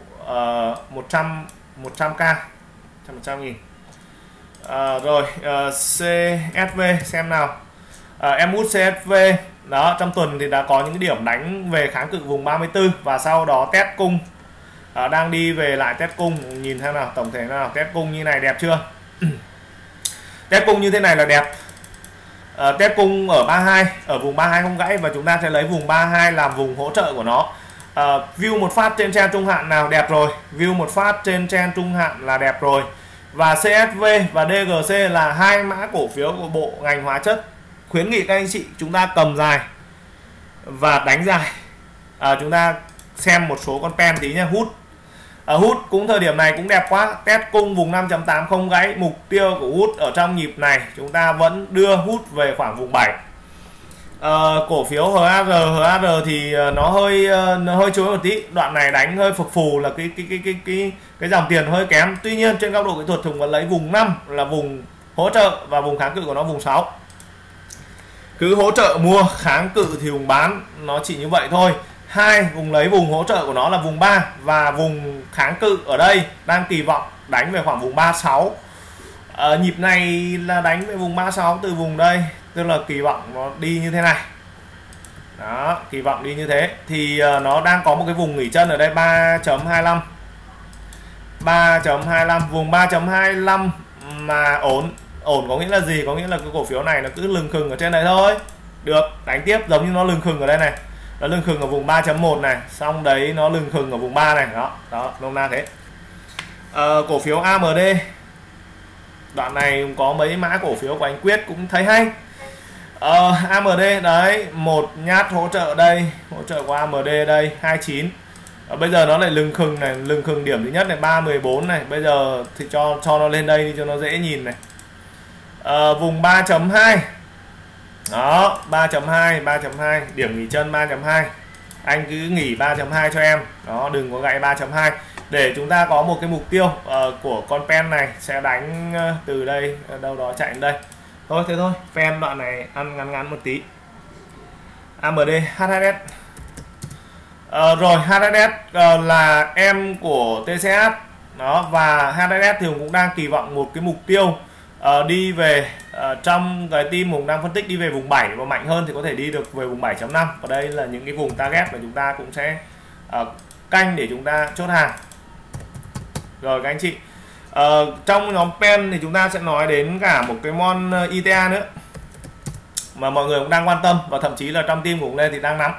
100k 100.000. Rồi CSV xem nào. Em út CSV đó, trong tuần thì đã có những cái điểm đánh về kháng cự vùng 34 và sau đó test cung, đang đi về lại test cung. Nhìn xem nào, tổng thể nào, test cung như này đẹp chưa? Test cung như thế này là đẹp. Test cung ở 32, ở vùng 32 không gãy và chúng ta sẽ lấy vùng 32 làm vùng hỗ trợ của nó. View một phát trên trend trung hạn nào, đẹp rồi. View một phát trên trend trung hạn là đẹp rồi. Và CSV và DGC là hai mã cổ phiếu của bộ ngành hóa chất. Khuyến nghị các anh chị chúng ta cầm dài và đánh dài. Chúng ta xem một số con pen tí nha. Hút cũng thời điểm này cũng đẹp quá. Test cung vùng 5.8 không gãy. Mục tiêu của hút ở trong nhịp này chúng ta vẫn đưa hút về khoảng vùng 7. Cổ phiếu HR thì nó hơi chối một tí. Đoạn này đánh hơi phập phù là cái dòng tiền hơi kém. Tuy nhiên trên góc độ kỹ thuật Hùng vẫn lấy vùng 5 là vùng hỗ trợ và vùng kháng cự của nó vùng 6. Cứ hỗ trợ mua, kháng cự thì Hùng bán, nó chỉ như vậy thôi. Hùng lấy vùng hỗ trợ của nó là vùng 3 và vùng kháng cự ở đây đang kỳ vọng đánh về khoảng vùng 36. Nhịp này là đánh về vùng 36 từ vùng đây, tức là kỳ vọng nó đi như thế này. Đó, kỳ vọng đi như thế thì nó đang có một cái vùng nghỉ chân ở đây 3.25. 3.25, vùng 3.25 mà ổn có nghĩa là gì? Có nghĩa là cái cổ phiếu này nó cứ lừng khừng ở trên này thôi. Được, đánh tiếp giống như nó lừng khừng ở đây này. Nó lừng khừng ở vùng 3.1 này, xong đấy nó lừng khừng ở vùng 3 này, đó, nôm na thế. Cổ phiếu AMD. Đoạn này có mấy mã cổ phiếu của anh Quyết cũng thấy hay. AMD đấy, một nhát hỗ trợ đây, hỗ trợ của AMD đây 29. Bây giờ nó lại lừng khừng này, lừng khừng điểm thứ nhất này 314 này, bây giờ thì cho nó lên đây đi cho nó dễ nhìn này. Vùng 3.2. Đó, 3.2, điểm nghỉ chân 3.2. Anh cứ nghỉ 3.2 cho em. Đó, đừng có gãy 3.2 để chúng ta có một cái mục tiêu của con pen này sẽ đánh từ đây đâu đó chạy đến đây. Thôi thế thôi, pen đoạn này ăn ngắn một tí. AMD, HSS. Rồi HSS là em của TCS. Đó, và HSS thì cũng đang kỳ vọng một cái mục tiêu đi về trong cái team Hùng đang phân tích đi về vùng 7 và mạnh hơn thì có thể đi được về vùng 7.5. Và đây là những cái vùng target mà chúng ta cũng sẽ canh để chúng ta chốt hàng. Rồi các anh chị, trong nhóm pen thì chúng ta sẽ nói đến cả một cái mon ITA nữa mà mọi người cũng đang quan tâm và thậm chí là trong team của Hùng lên thì đang nắm.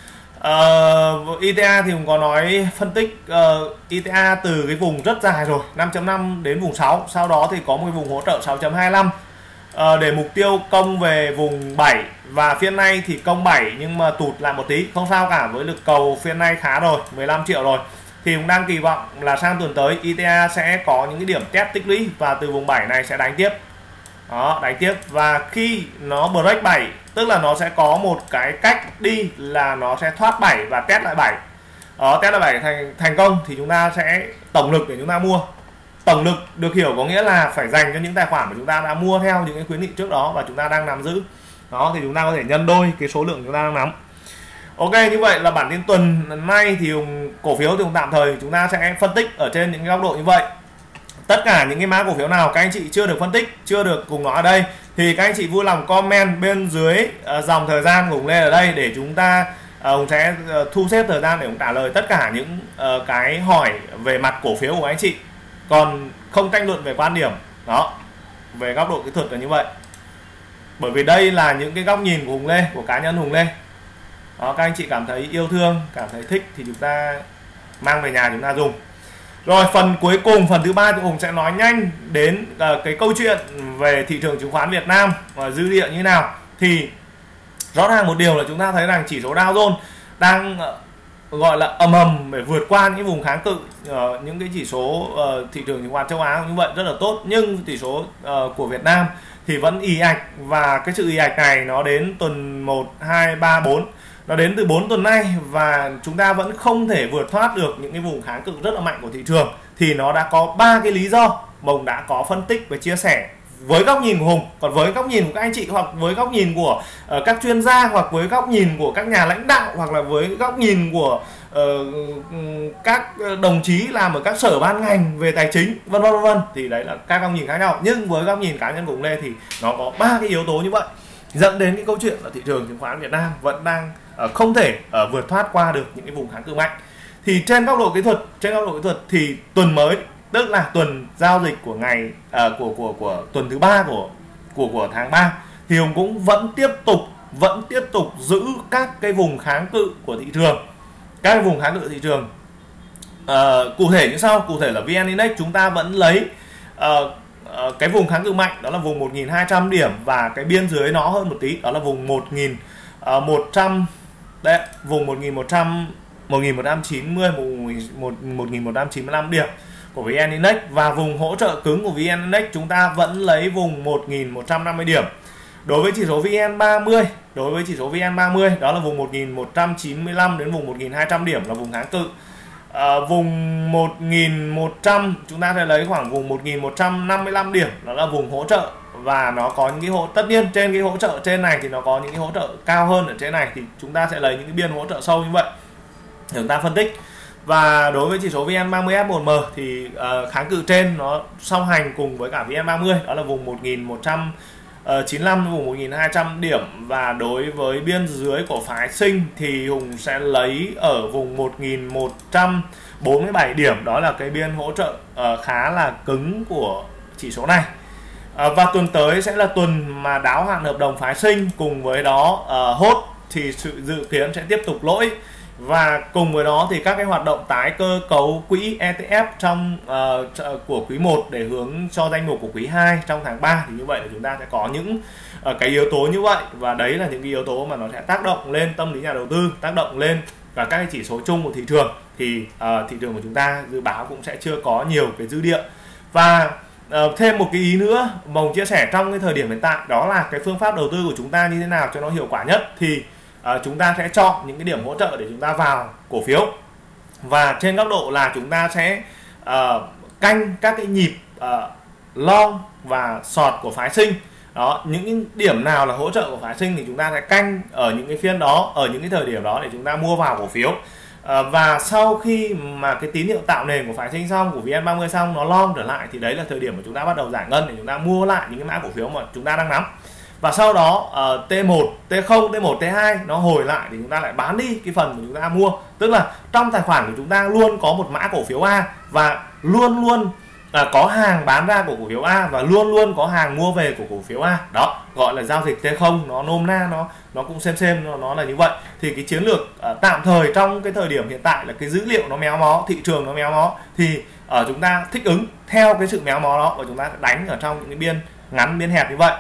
ITA thì cũng có nói phân tích ITA từ cái vùng rất dài rồi 5.5 đến vùng 6, sau đó thì có một cái vùng hỗ trợ 6.25 để mục tiêu công về vùng 7, và phiên nay thì công 7 nhưng mà tụt lại một tí, không sao cả, với lực cầu phiên nay khá rồi, 15 triệu rồi, thì cũng đang kỳ vọng là sang tuần tới ITA sẽ có những cái điểm test tích lũy và từ vùng 7 này sẽ đánh tiếp. Đó, đánh tiếp, và khi nó break 7 tức là nó sẽ có một cái cách đi là nó sẽ thoát 7 và test lại 7. Đó, test lại 7 thành công thì chúng ta sẽ tổng lực để chúng ta mua. Tổng lực được hiểu có nghĩa là phải dành cho những tài khoản mà chúng ta đã mua theo những cái khuyến nghị trước đó và chúng ta đang nắm giữ. Đó, thì chúng ta có thể nhân đôi cái số lượng chúng ta đang nắm. Ok, như vậy là bản tin tuần nay thì cổ phiếu thì tạm thời chúng ta sẽ phân tích ở trên những cái góc độ như vậy. Tất cả những cái mã cổ phiếu nào các anh chị chưa được phân tích, chưa được cùng nói ở đây thì các anh chị vui lòng comment bên dưới dòng thời gian cùng lên ở đây để chúng ta sẽ thu xếp thời gian để trả lời tất cả những cái hỏi về mặt cổ phiếu của anh chị. Còn không tranh luận về quan điểm. Đó, về góc độ kỹ thuật là như vậy. Bởi vì đây là những cái góc nhìn của Hùng Lê, của cá nhân Hùng Lê. Đó, các anh chị cảm thấy yêu thương, cảm thấy thích thì chúng ta mang về nhà chúng ta dùng. Rồi, phần cuối cùng, phần thứ 3 thì Hùng sẽ nói nhanh đến cái câu chuyện về thị trường chứng khoán Việt Nam và dư địa như nào. Thì rõ ràng một điều là chúng ta thấy rằng chỉ số Dow Jones đang gọi là ầm ầm để vượt qua những vùng kháng cự. Những cái chỉ số thị trường chứng khoán châu Á như vậy rất là tốt, nhưng chỉ số của Việt Nam thì vẫn ì ạch, và cái sự ì ạch này nó đến tuần 1, 2, 3, 4, nó đến từ 4 tuần nay, và chúng ta vẫn không thể vượt thoát được những cái vùng kháng cự rất là mạnh của thị trường. Thì nó đã có 3 cái lý do mà Hùng đã có phân tích và chia sẻ với góc nhìn của Hùng. Còn với góc nhìn của các anh chị, hoặc với góc nhìn của các chuyên gia, hoặc với góc nhìn của các nhà lãnh đạo, hoặc là với góc nhìn của các đồng chí làm ở các sở ban ngành về tài chính, vân vân vân vân, thì đấy là các góc nhìn khác nhau. Nhưng với góc nhìn cá nhân của Hùng Lê thì nó có 3 cái yếu tố như vậy, dẫn đến cái câu chuyện là thị trường chứng khoán Việt Nam vẫn đang không thể vượt thoát qua được những cái vùng kháng cự mạnh. Thì trên góc độ kỹ thuật thì tuần mới, tức là tuần giao dịch của ngày của tuần thứ 3 của tháng 3, thì Hùng cũng vẫn tiếp tục giữ các cái vùng kháng cự của thị trường. Các cái vùng kháng cự thị trường cụ thể như sau. Cụ thể là VN Index chúng ta vẫn lấy cái vùng kháng cự mạnh, đó là vùng 1.200 điểm, và cái biên dưới nó hơn một tí, đó là vùng 1.100, đấy, vùng 1.190, 1.195 điểm của VN Index. Và vùng hỗ trợ cứng của VN Index chúng ta vẫn lấy vùng 1.150 điểm. Đối với chỉ số VN30, đó là vùng 1.195 đến vùng 1.200 điểm là vùng kháng cự. Vùng 1.100 chúng ta sẽ lấy khoảng vùng 1.155 điểm, đó là vùng hỗ trợ, và nó có những cái tất nhiên trên cái hỗ trợ trên này thì nó có những cái hỗ trợ cao hơn ở trên này, thì chúng ta sẽ lấy những cái biên hỗ trợ sâu như vậy để chúng ta phân tích. Và đối với chỉ số VN30 F1M thì kháng cự trên nó song hành cùng với cả VN30, đó là vùng 1.195 vùng 1.200 điểm. Và đối với biên dưới của phái sinh thì Hùng sẽ lấy ở vùng 1.147 điểm, đó là cái biên hỗ trợ khá là cứng của chỉ số này. Và tuần tới sẽ là tuần mà đáo hạn hợp đồng phái sinh, cùng với đó hốt thì sự dự kiến sẽ tiếp tục lỗi, và cùng với đó thì các cái hoạt động tái cơ cấu quỹ ETF trong của quý 1 để hướng cho danh mục của quý 2 trong tháng 3, thì như vậy là chúng ta sẽ có những cái yếu tố như vậy, và đấy là những cái yếu tố mà nó sẽ tác động lên tâm lý nhà đầu tư, tác động lên cả các cái chỉ số chung của thị trường. Thì thị trường của chúng ta dự báo cũng sẽ chưa có nhiều cái dư địa. Và thêm một cái ý nữa Hùng chia sẻ trong cái thời điểm hiện tại, đó là cái phương pháp đầu tư của chúng ta như thế nào cho nó hiệu quả nhất. Thì chúng ta sẽ chọn những cái điểm hỗ trợ để chúng ta vào cổ phiếu, và trên góc độ là chúng ta sẽ canh các cái nhịp long và short của phái sinh. Đó, những cái điểm nào là hỗ trợ của phái sinh thì chúng ta sẽ canh ở những cái phiên đó, ở những cái thời điểm đó để chúng ta mua vào cổ phiếu. Và sau khi mà cái tín hiệu tạo nền của phái sinh xong, của VN30 xong, nó long trở lại, thì đấy là thời điểm mà chúng ta bắt đầu giải ngân để chúng ta mua lại những cái mã cổ phiếu mà chúng ta đang nắm. Và sau đó T1, T0, T1, T2 nó hồi lại thì chúng ta lại bán đi cái phần mà chúng ta mua. Tức là trong tài khoản của chúng ta luôn có một mã cổ phiếu A, và luôn luôn có hàng bán ra của cổ phiếu A, và luôn luôn có hàng mua về của cổ phiếu A. Đó gọi là giao dịch T0, nó nôm na nó cũng xem nó là như vậy. Thì cái chiến lược tạm thời trong cái thời điểm hiện tại là cái dữ liệu nó méo mó, thị trường nó méo mó, thì chúng ta thích ứng theo cái sự méo mó đó, và chúng ta đánh ở trong những cái biên ngắn, biên hẹp như vậy.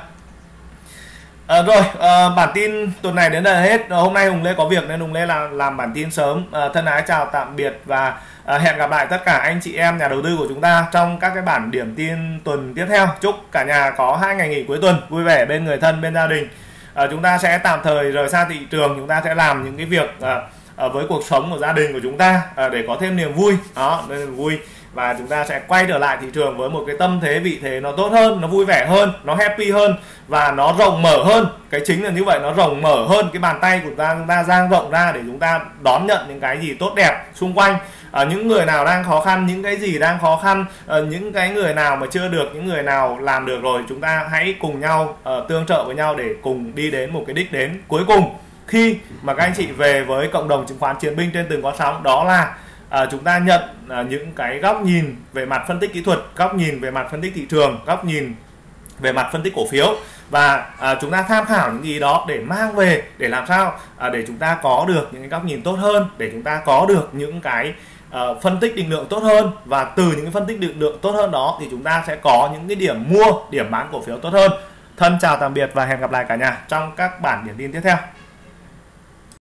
Bản tin tuần này đến đây là hết. Hôm nay Hùng Lê có việc nên Hùng Lê làm bản tin sớm. Thân ái chào tạm biệt, và hẹn gặp lại tất cả anh chị em nhà đầu tư của chúng ta trong các cái bản điểm tin tuần tiếp theo. Chúc cả nhà có 2 ngày nghỉ cuối tuần vui vẻ bên người thân, bên gia đình. Chúng ta sẽ tạm thời rời xa thị trường, chúng ta sẽ làm những cái việc với cuộc sống của gia đình của chúng ta để có thêm niềm vui. Đó, niềm vui. Và chúng ta sẽ quay trở lại thị trường với một cái tâm thế, vị thế nó tốt hơn, nó vui vẻ hơn, nó happy hơn, và nó rộng mở hơn. Cái chính là như vậy, nó rộng mở hơn. Cái bàn tay của chúng ta dang rộng ra để chúng ta đón nhận những cái gì tốt đẹp xung quanh. Những người nào đang khó khăn, những cái gì đang khó khăn, những cái người nào mà chưa được, những người nào làm được rồi, chúng ta hãy cùng nhau tương trợ với nhau để cùng đi đến một cái đích đến cuối cùng. Khi mà các anh chị về với cộng đồng chứng khoán chiến binh trên từng con sóng, đó là chúng ta nhận những cái góc nhìn về mặt phân tích kỹ thuật, góc nhìn về mặt phân tích thị trường, góc nhìn về mặt phân tích cổ phiếu, và chúng ta tham khảo những gì đó để mang về, để làm sao để chúng ta có được những cái góc nhìn tốt hơn, để chúng ta có được những cái phân tích định lượng tốt hơn, và từ những cái phân tích định lượng tốt hơn đó thì chúng ta sẽ có những cái điểm mua, điểm bán cổ phiếu tốt hơn. Thân chào tạm biệt và hẹn gặp lại cả nhà trong các bản điểm tin tiếp theo.